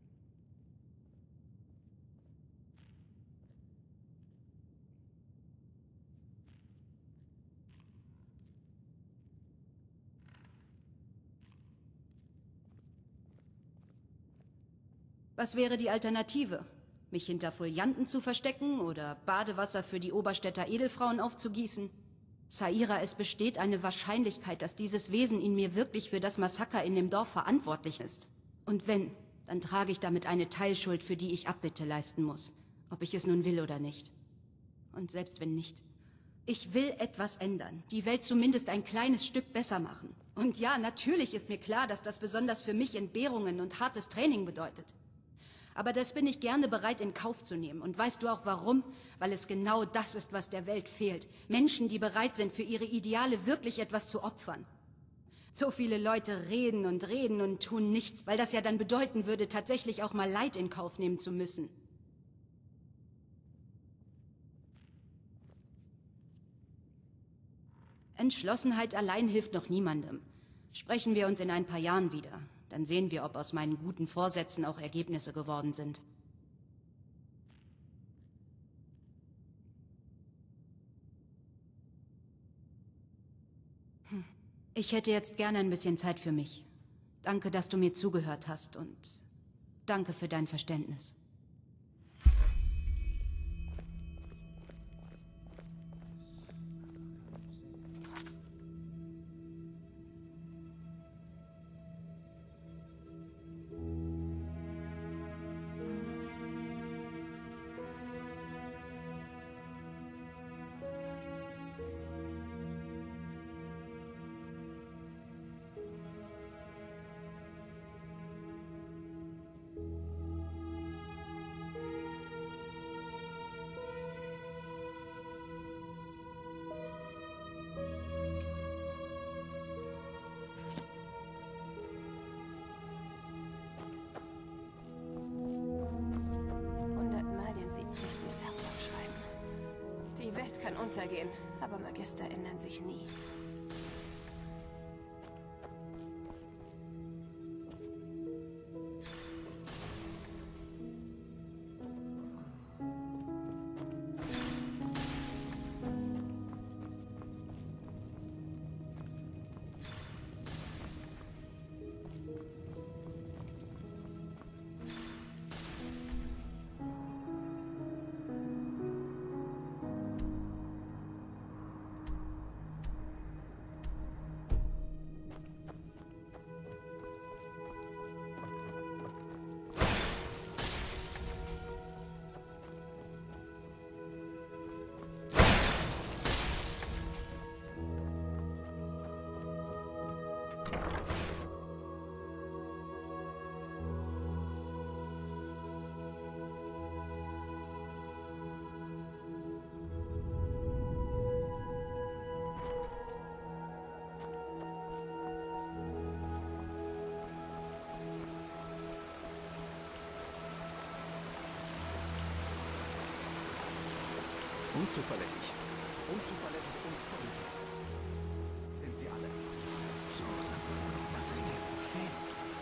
Was wäre die Alternative? Mich hinter Folianten zu verstecken oder Badewasser für die Oberstädter Edelfrauen aufzugießen? Saira, es besteht eine Wahrscheinlichkeit, dass dieses Wesen in mir wirklich für das Massaker in dem Dorf verantwortlich ist. Und wenn, dann trage ich damit eine Teilschuld, für die ich Abbitte leisten muss. Ob ich es nun will oder nicht. Und selbst wenn nicht. Ich will etwas ändern. Die Welt zumindest ein kleines Stück besser machen. Und ja, natürlich ist mir klar, dass das besonders für mich Entbehrungen und hartes Training bedeutet. Aber das bin ich gerne bereit in Kauf zu nehmen. Und weißt du auch warum? Weil es genau das ist, was der Welt fehlt. Menschen, die bereit sind, für ihre Ideale wirklich etwas zu opfern. So viele Leute reden und tun nichts, weil das ja dann bedeuten würde, tatsächlich auch mal Leid in Kauf nehmen zu müssen. Entschlossenheit allein hilft noch niemandem. Sprechen wir uns in ein paar Jahren wieder. Dann sehen wir, ob aus meinen guten Vorsätzen auch Ergebnisse geworden sind. Ich hätte jetzt gerne ein bisschen Zeit für mich. Danke, dass du mir zugehört hast und danke für dein Verständnis. Kann untergehen, aber Magister ändern sich nie. Unzuverlässig. Unzuverlässig und korrupt. Sind sie alle? So, das ist der Prophet.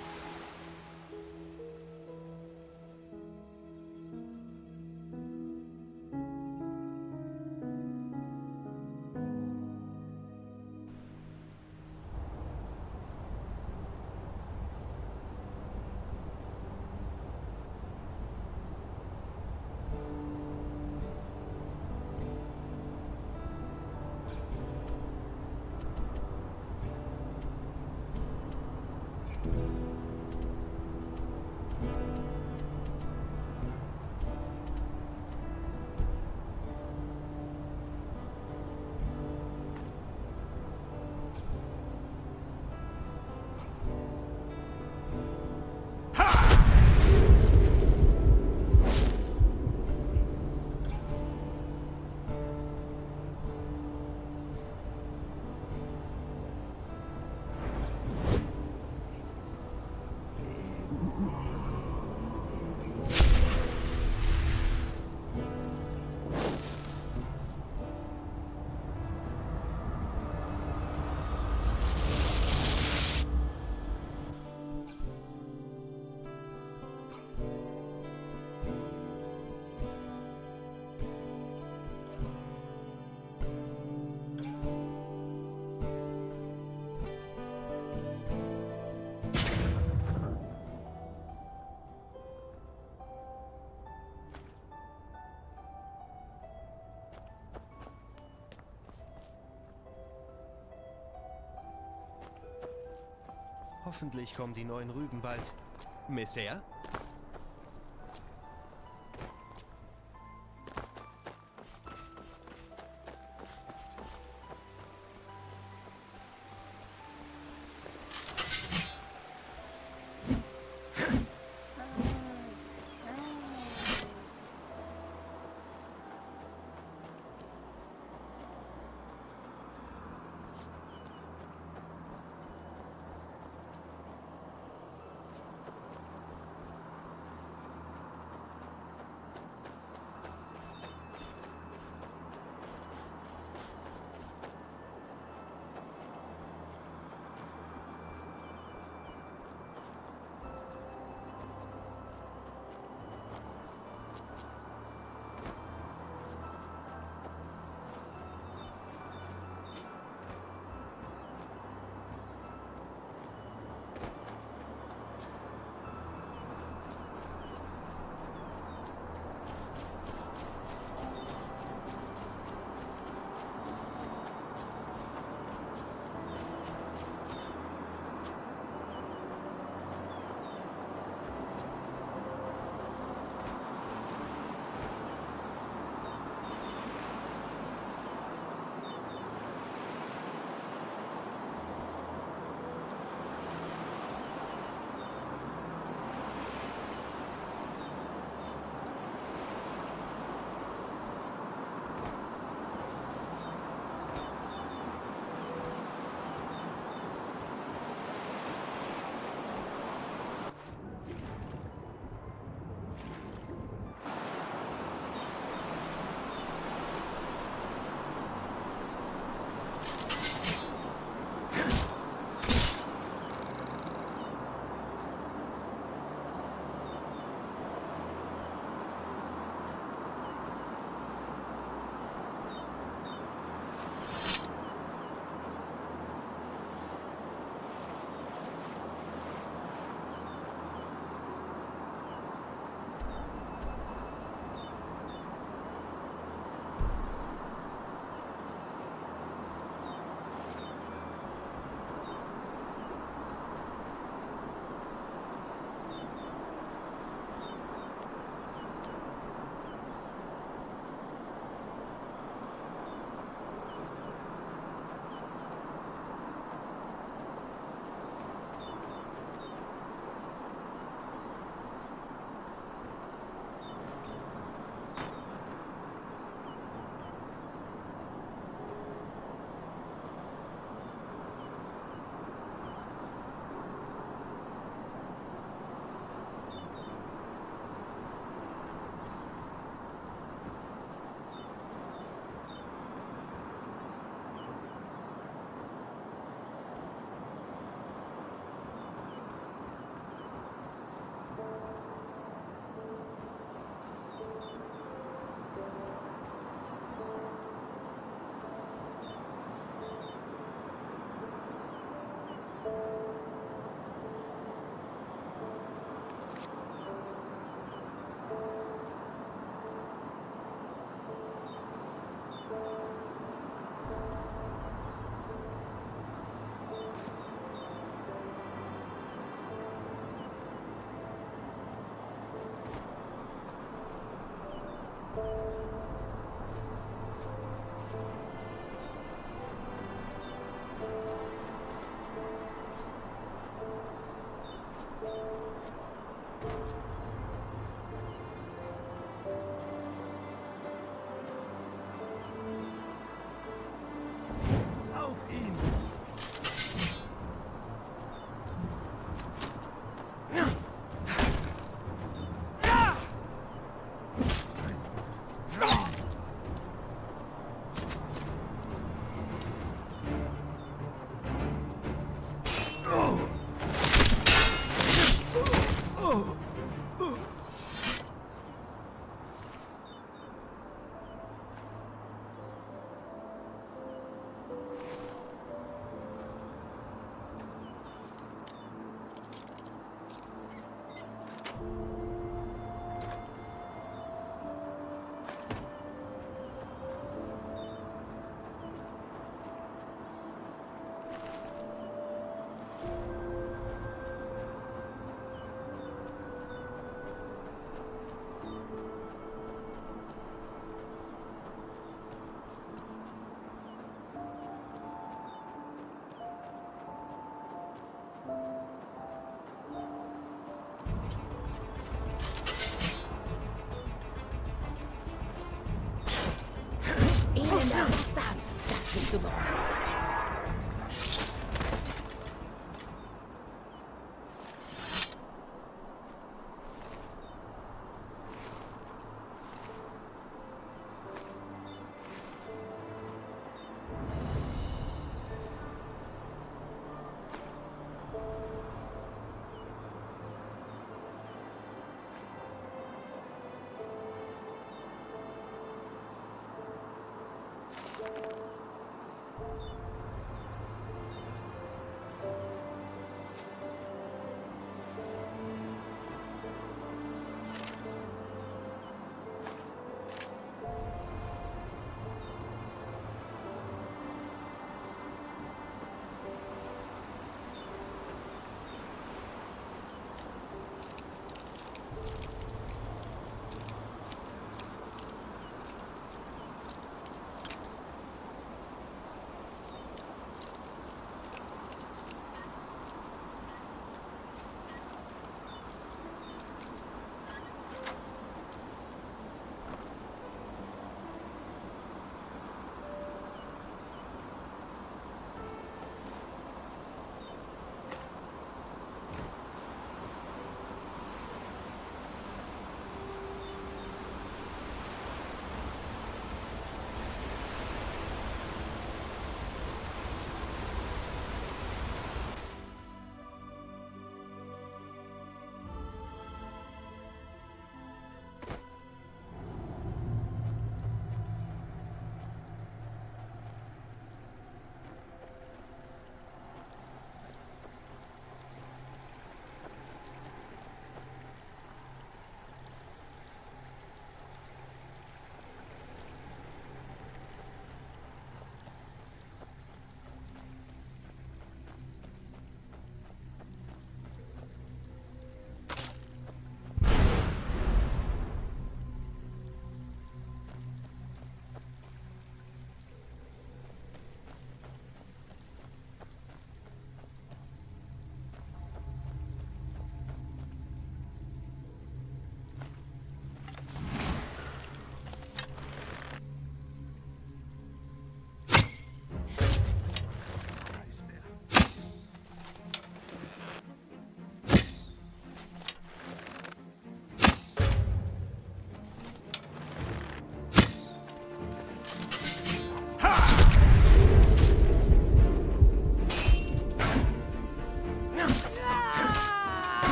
Hoffentlich kommen die neuen Rügen bald. Messier?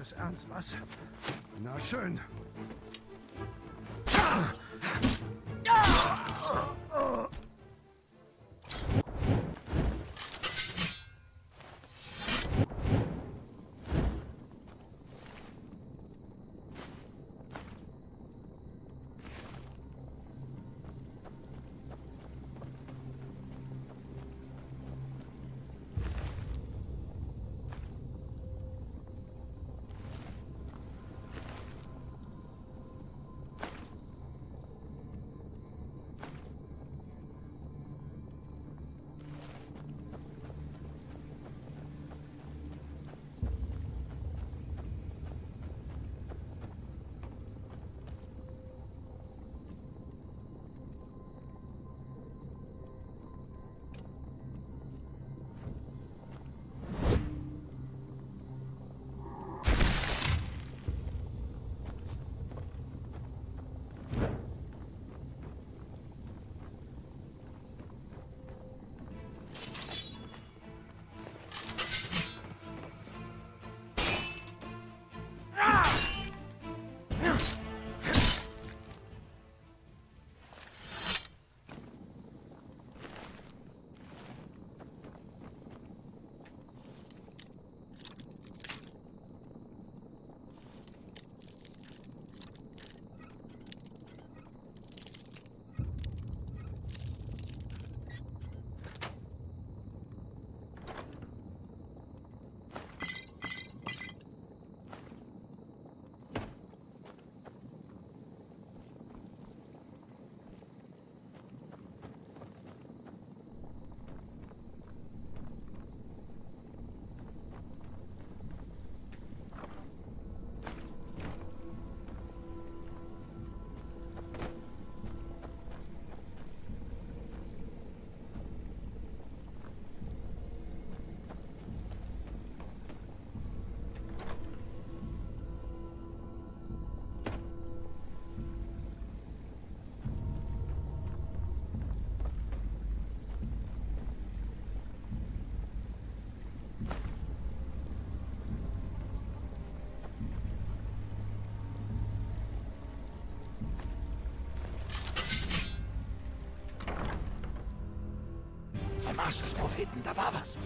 es ernst, was? Na schön. Beim Arsch des Propheten, da war was.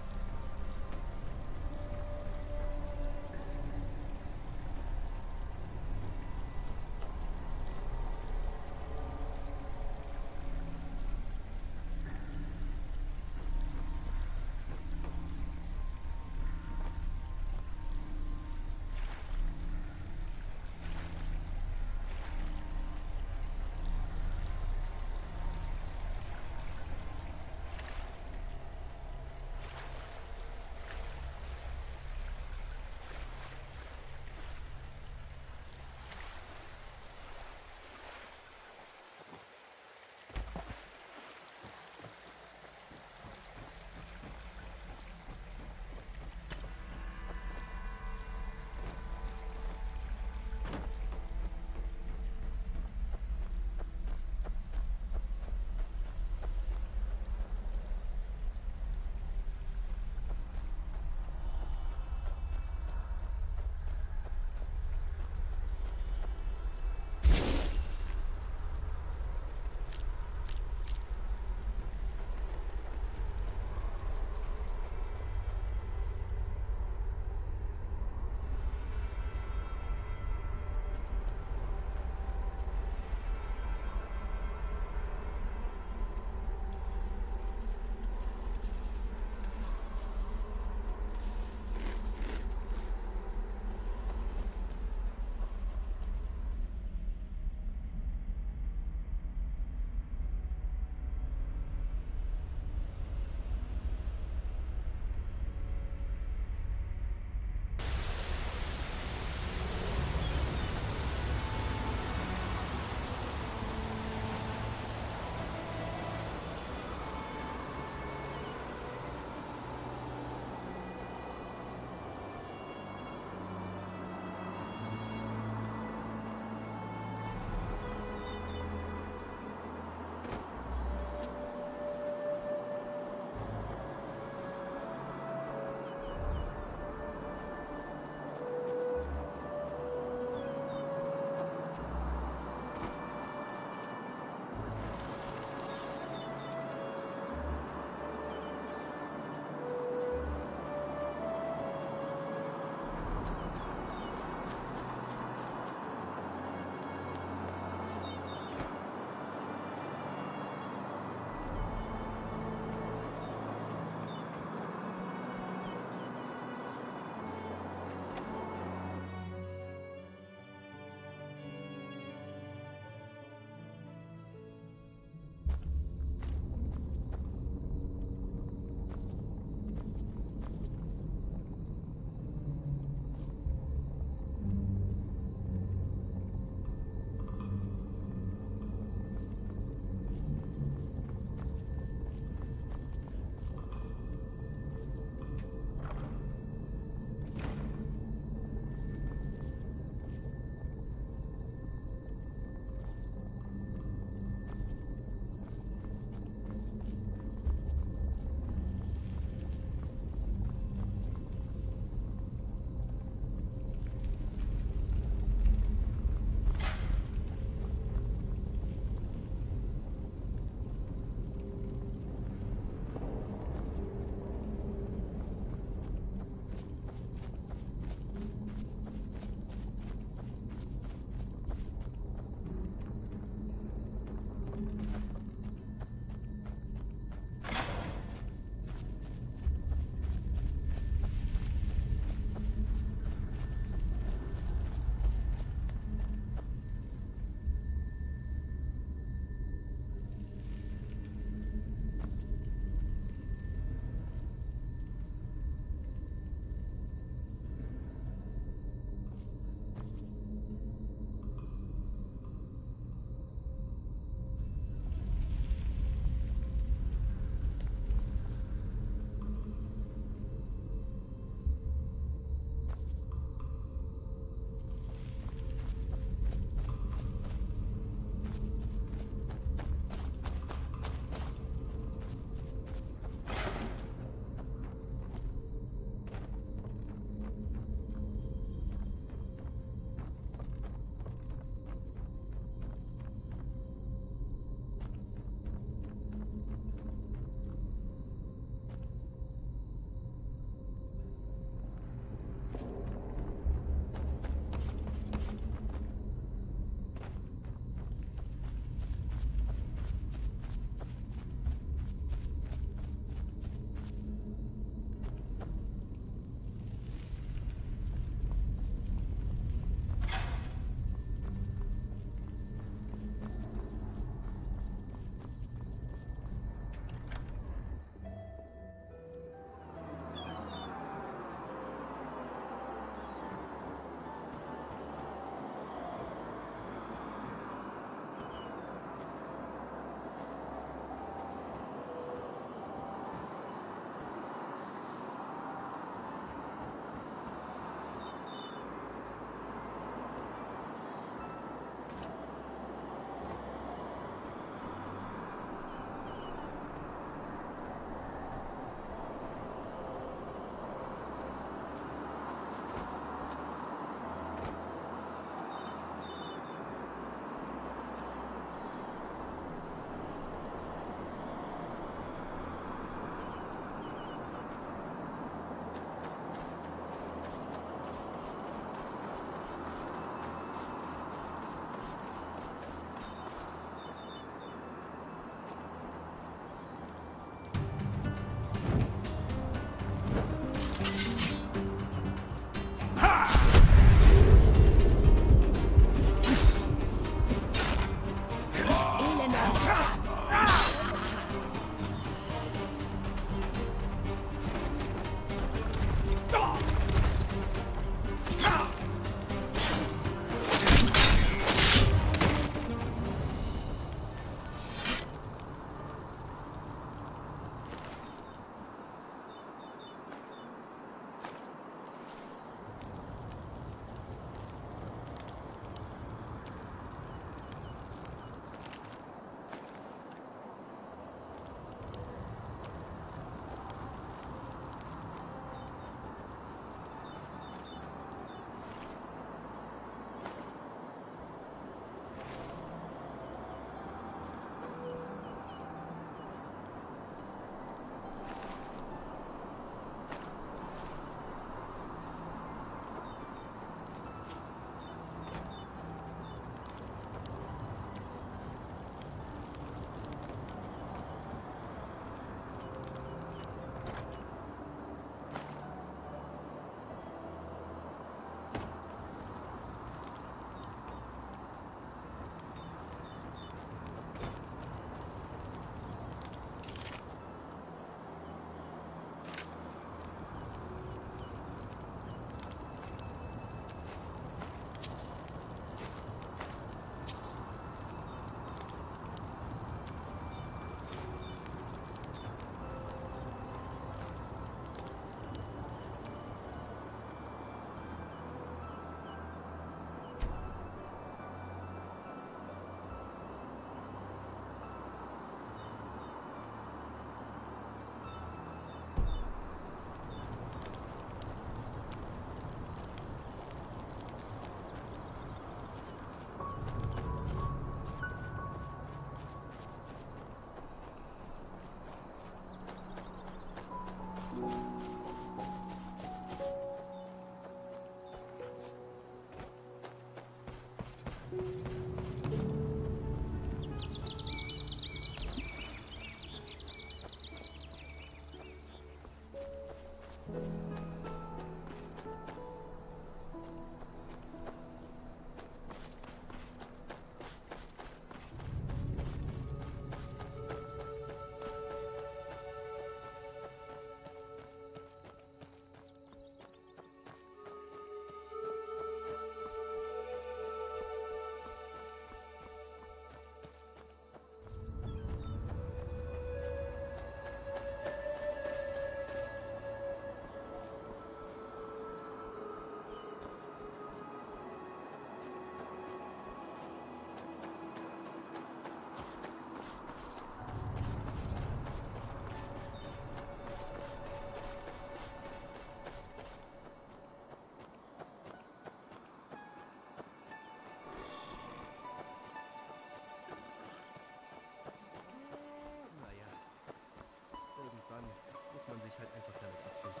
Man sich halt einfach damit abfinden.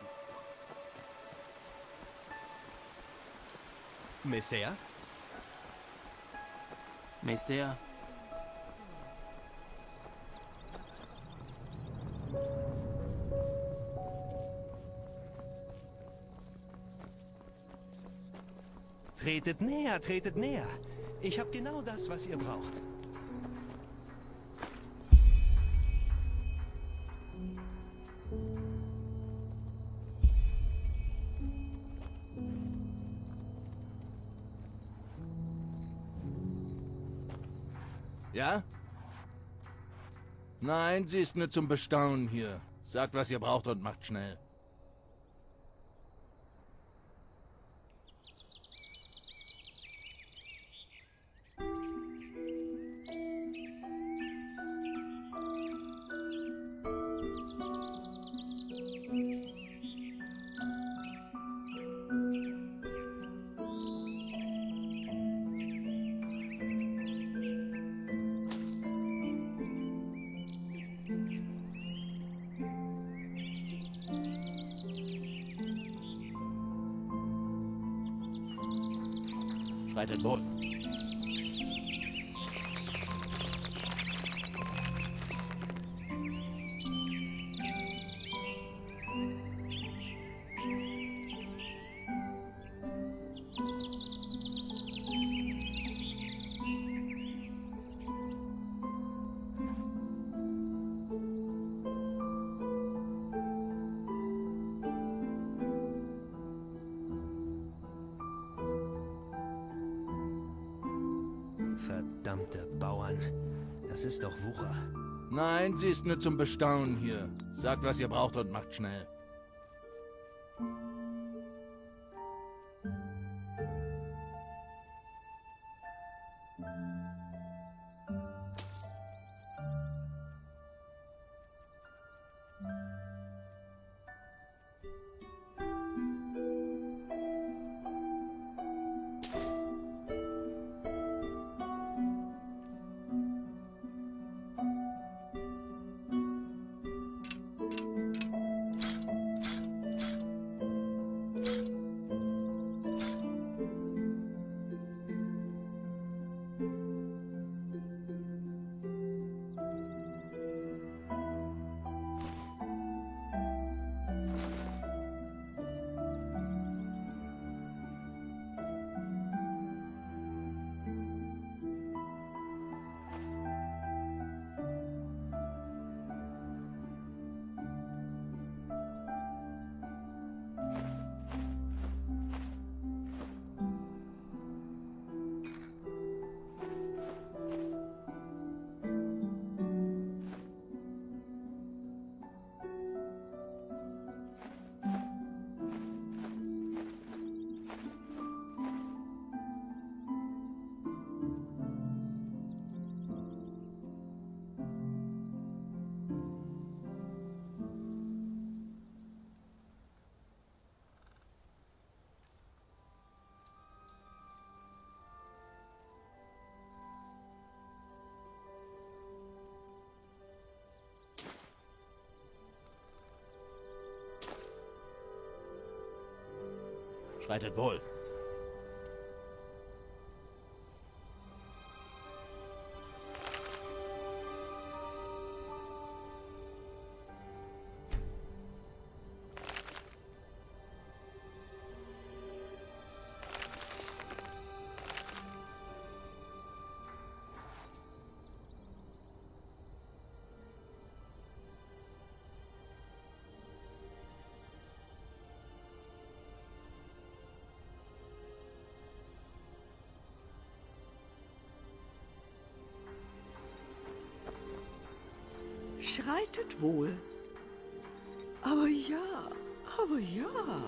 Messer? Messer? Tretet näher, tretet näher. Ich habe genau das, was ihr braucht. Ja? Nein, sie ist nur zum Bestaunen hier. Sagt, was ihr braucht und macht schnell. Schreitet wohl. Verdammte Bauern. Das ist doch Wucher. Nein, sie ist nur zum Bestaunen hier. Sagt, was ihr braucht und macht schnell. Schreitet wohl. Schreitet wohl. Aber ja, aber ja.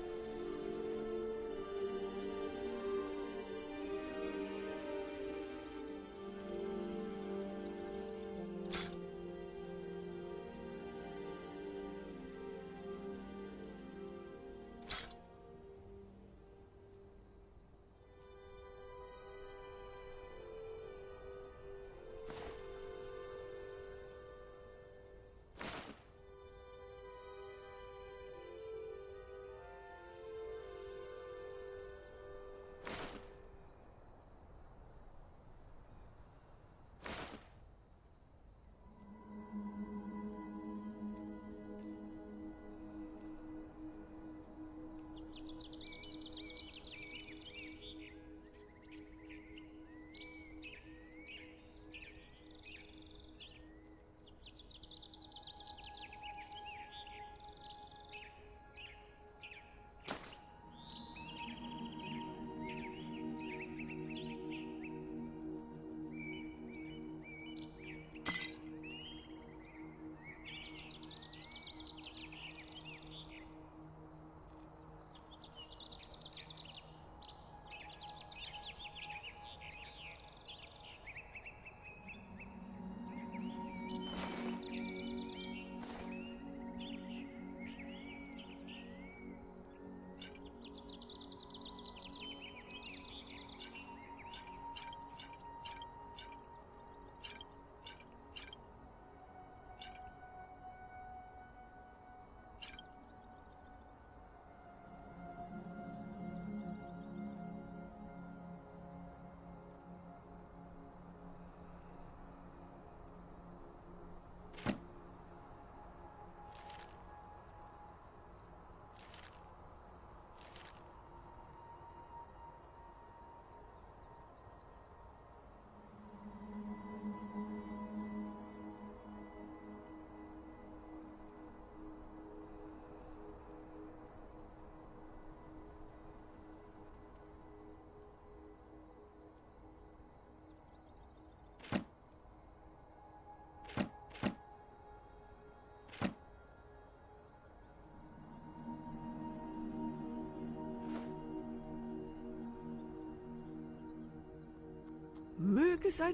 Möge sein...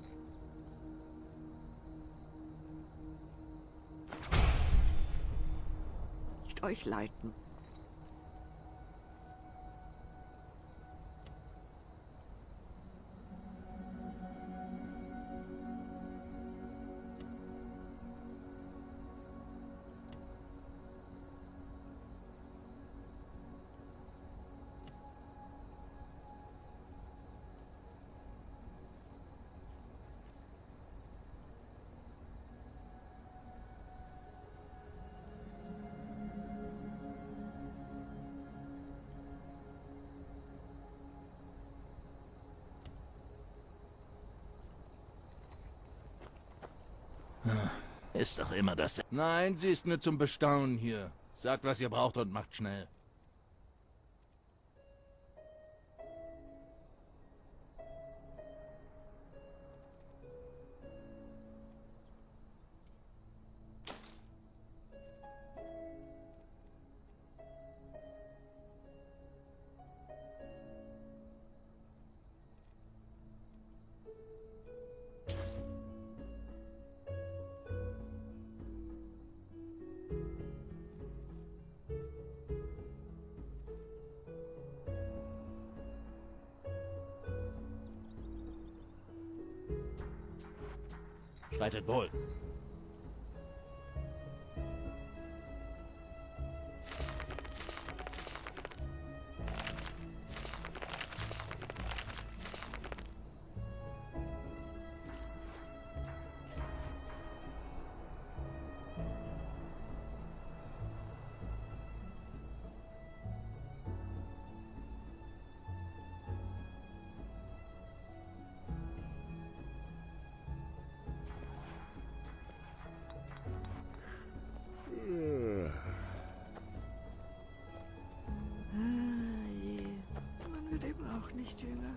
nicht euch leiten. Ist doch immer das... Nein, sie ist nur zum Bestaunen hier. Sagt, was ihr braucht und macht schnell. Schreitet wohl. Man wird eben auch nicht jünger.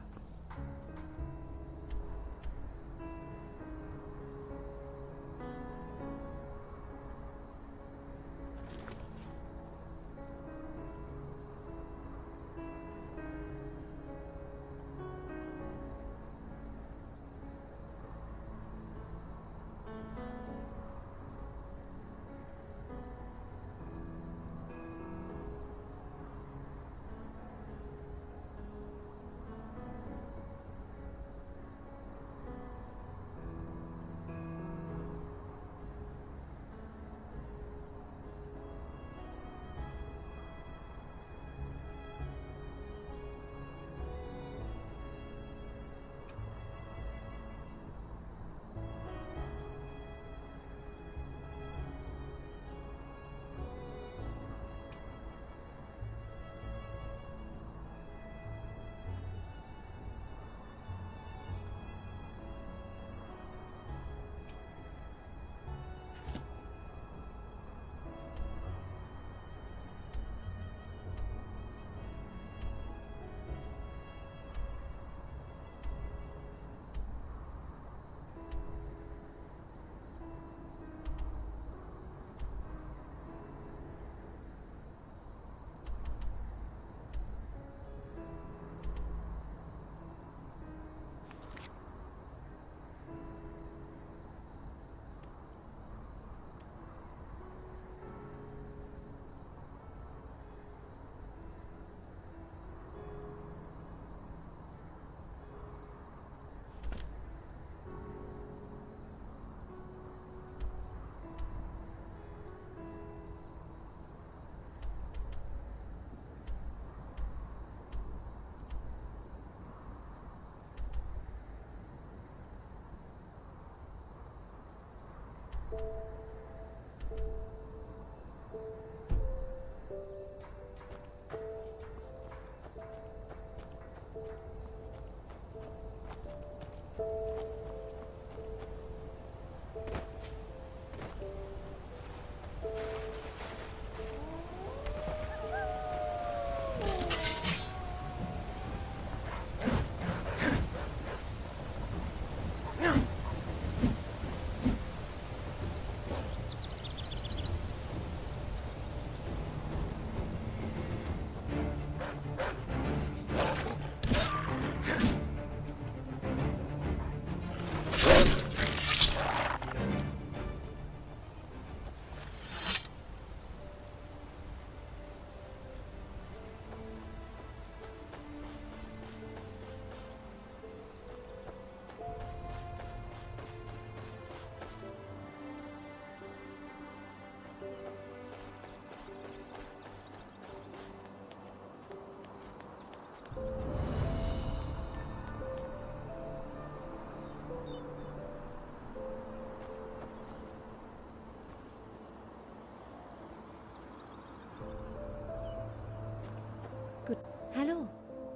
Gut. Hallo.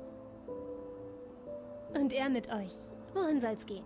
Und er mit euch. Wohin soll's gehen?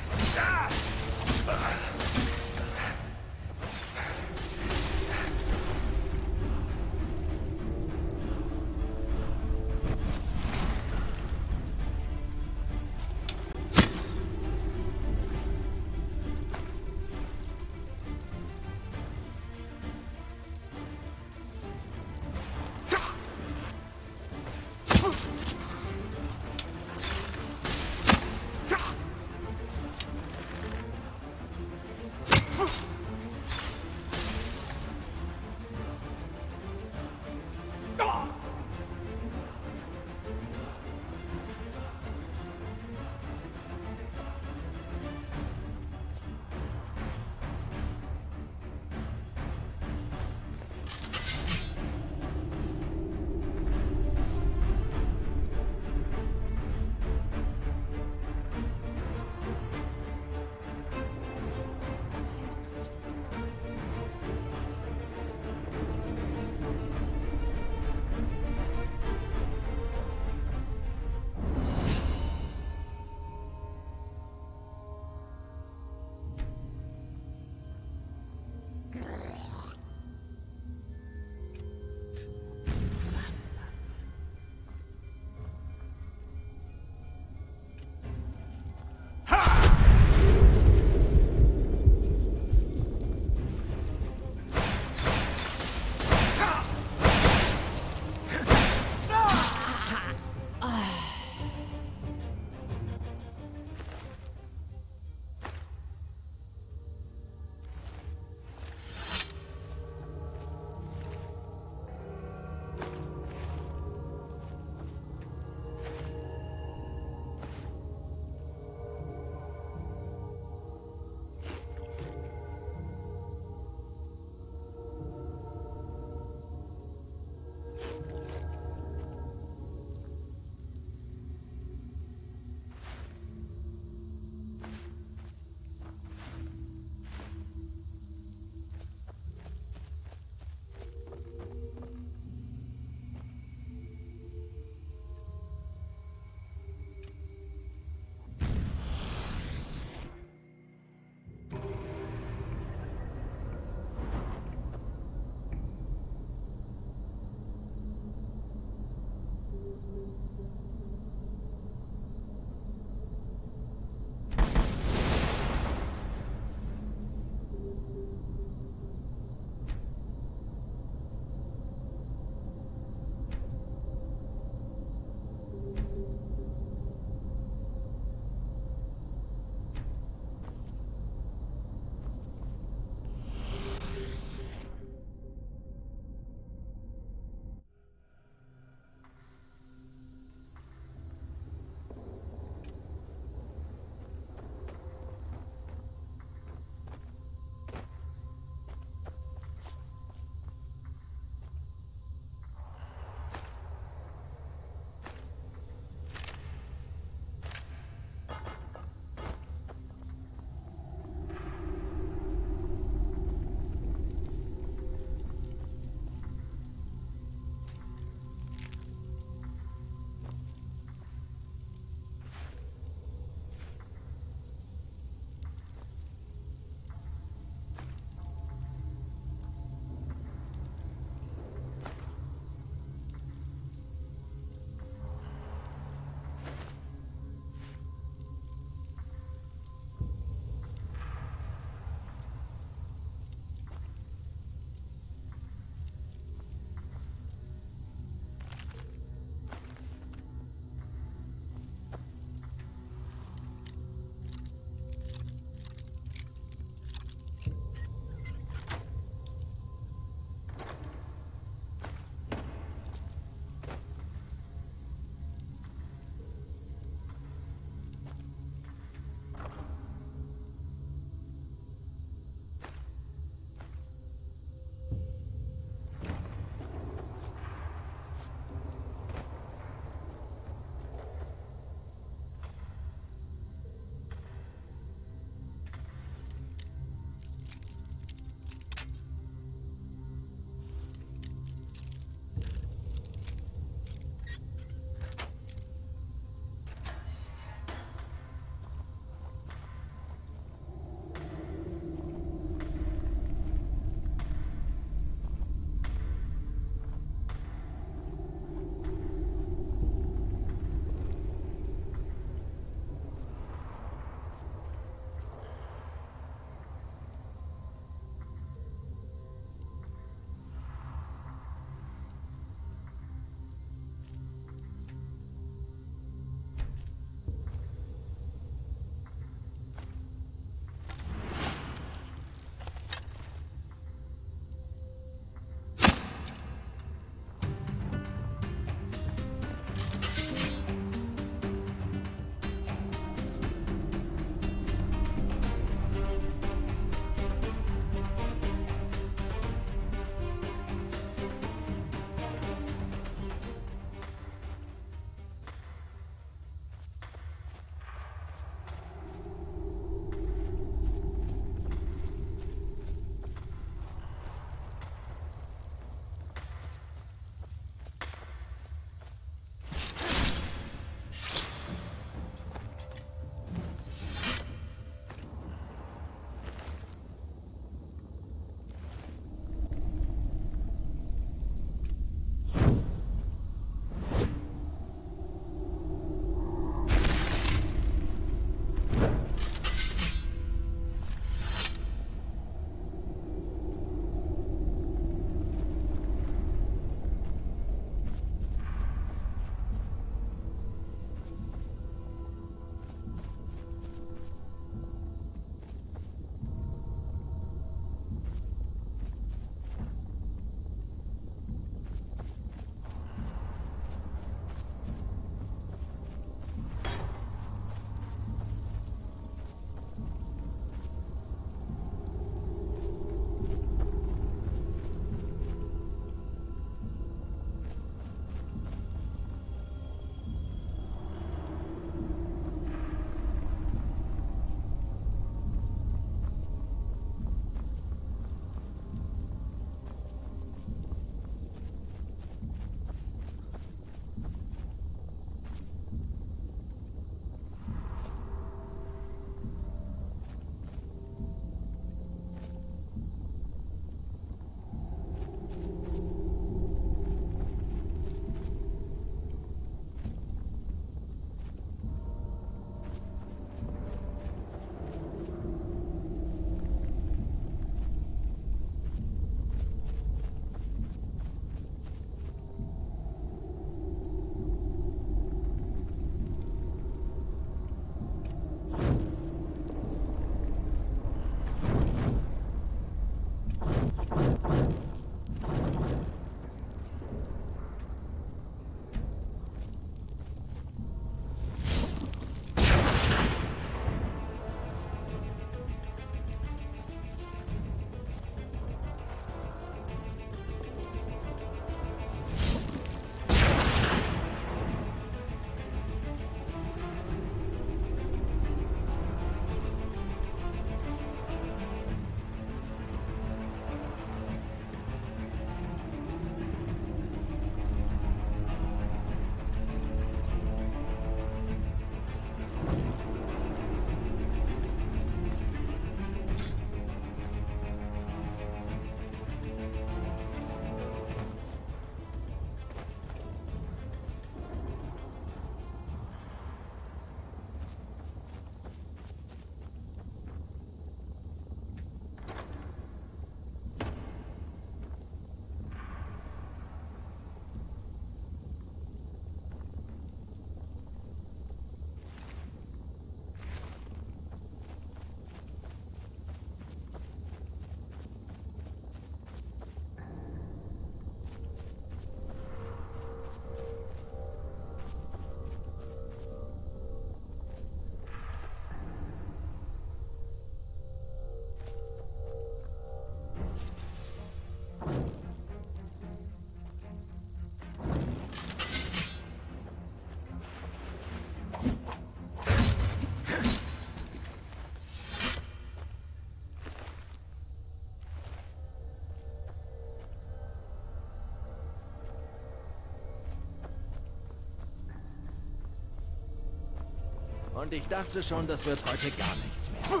Und ich dachte schon, das wird heute gar nichts mehr.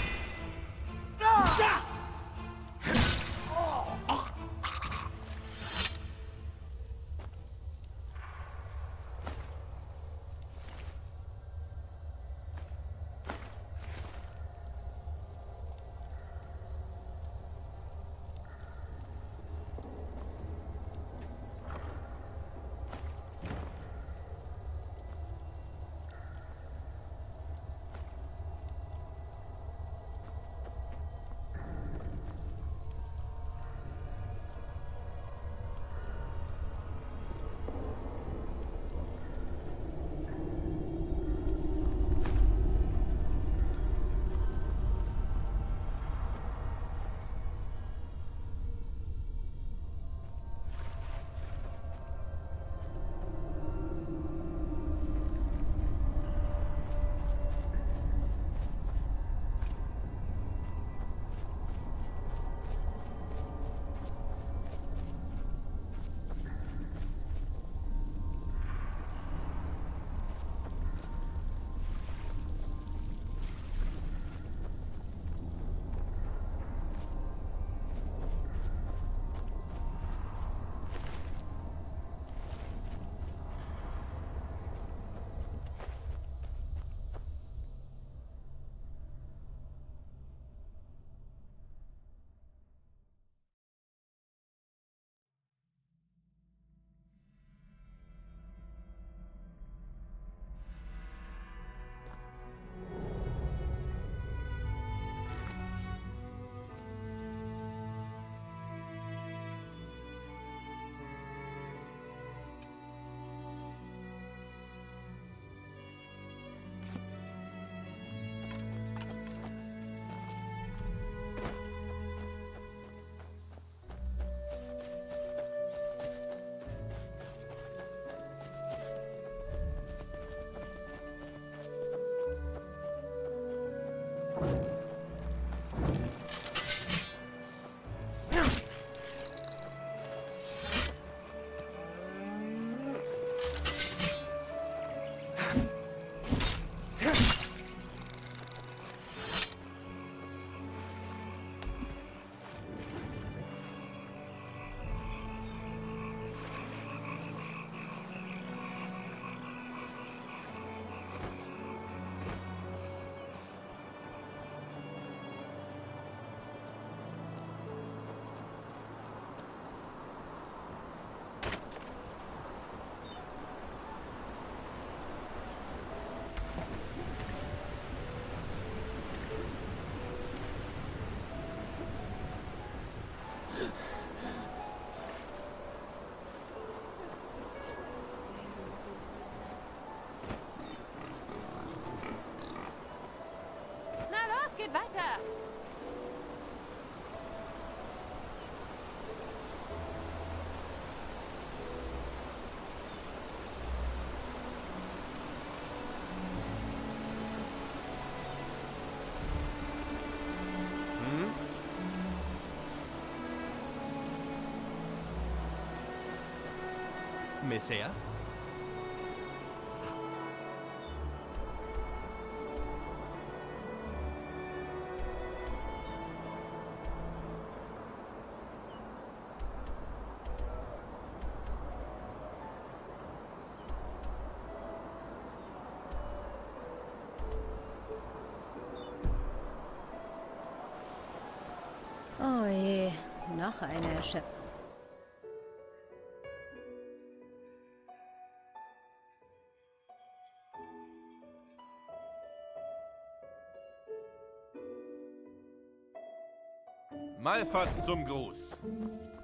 Geht weiter! Messier? Oh je, noch eine Erschöpfung. Malphas zum Gruß.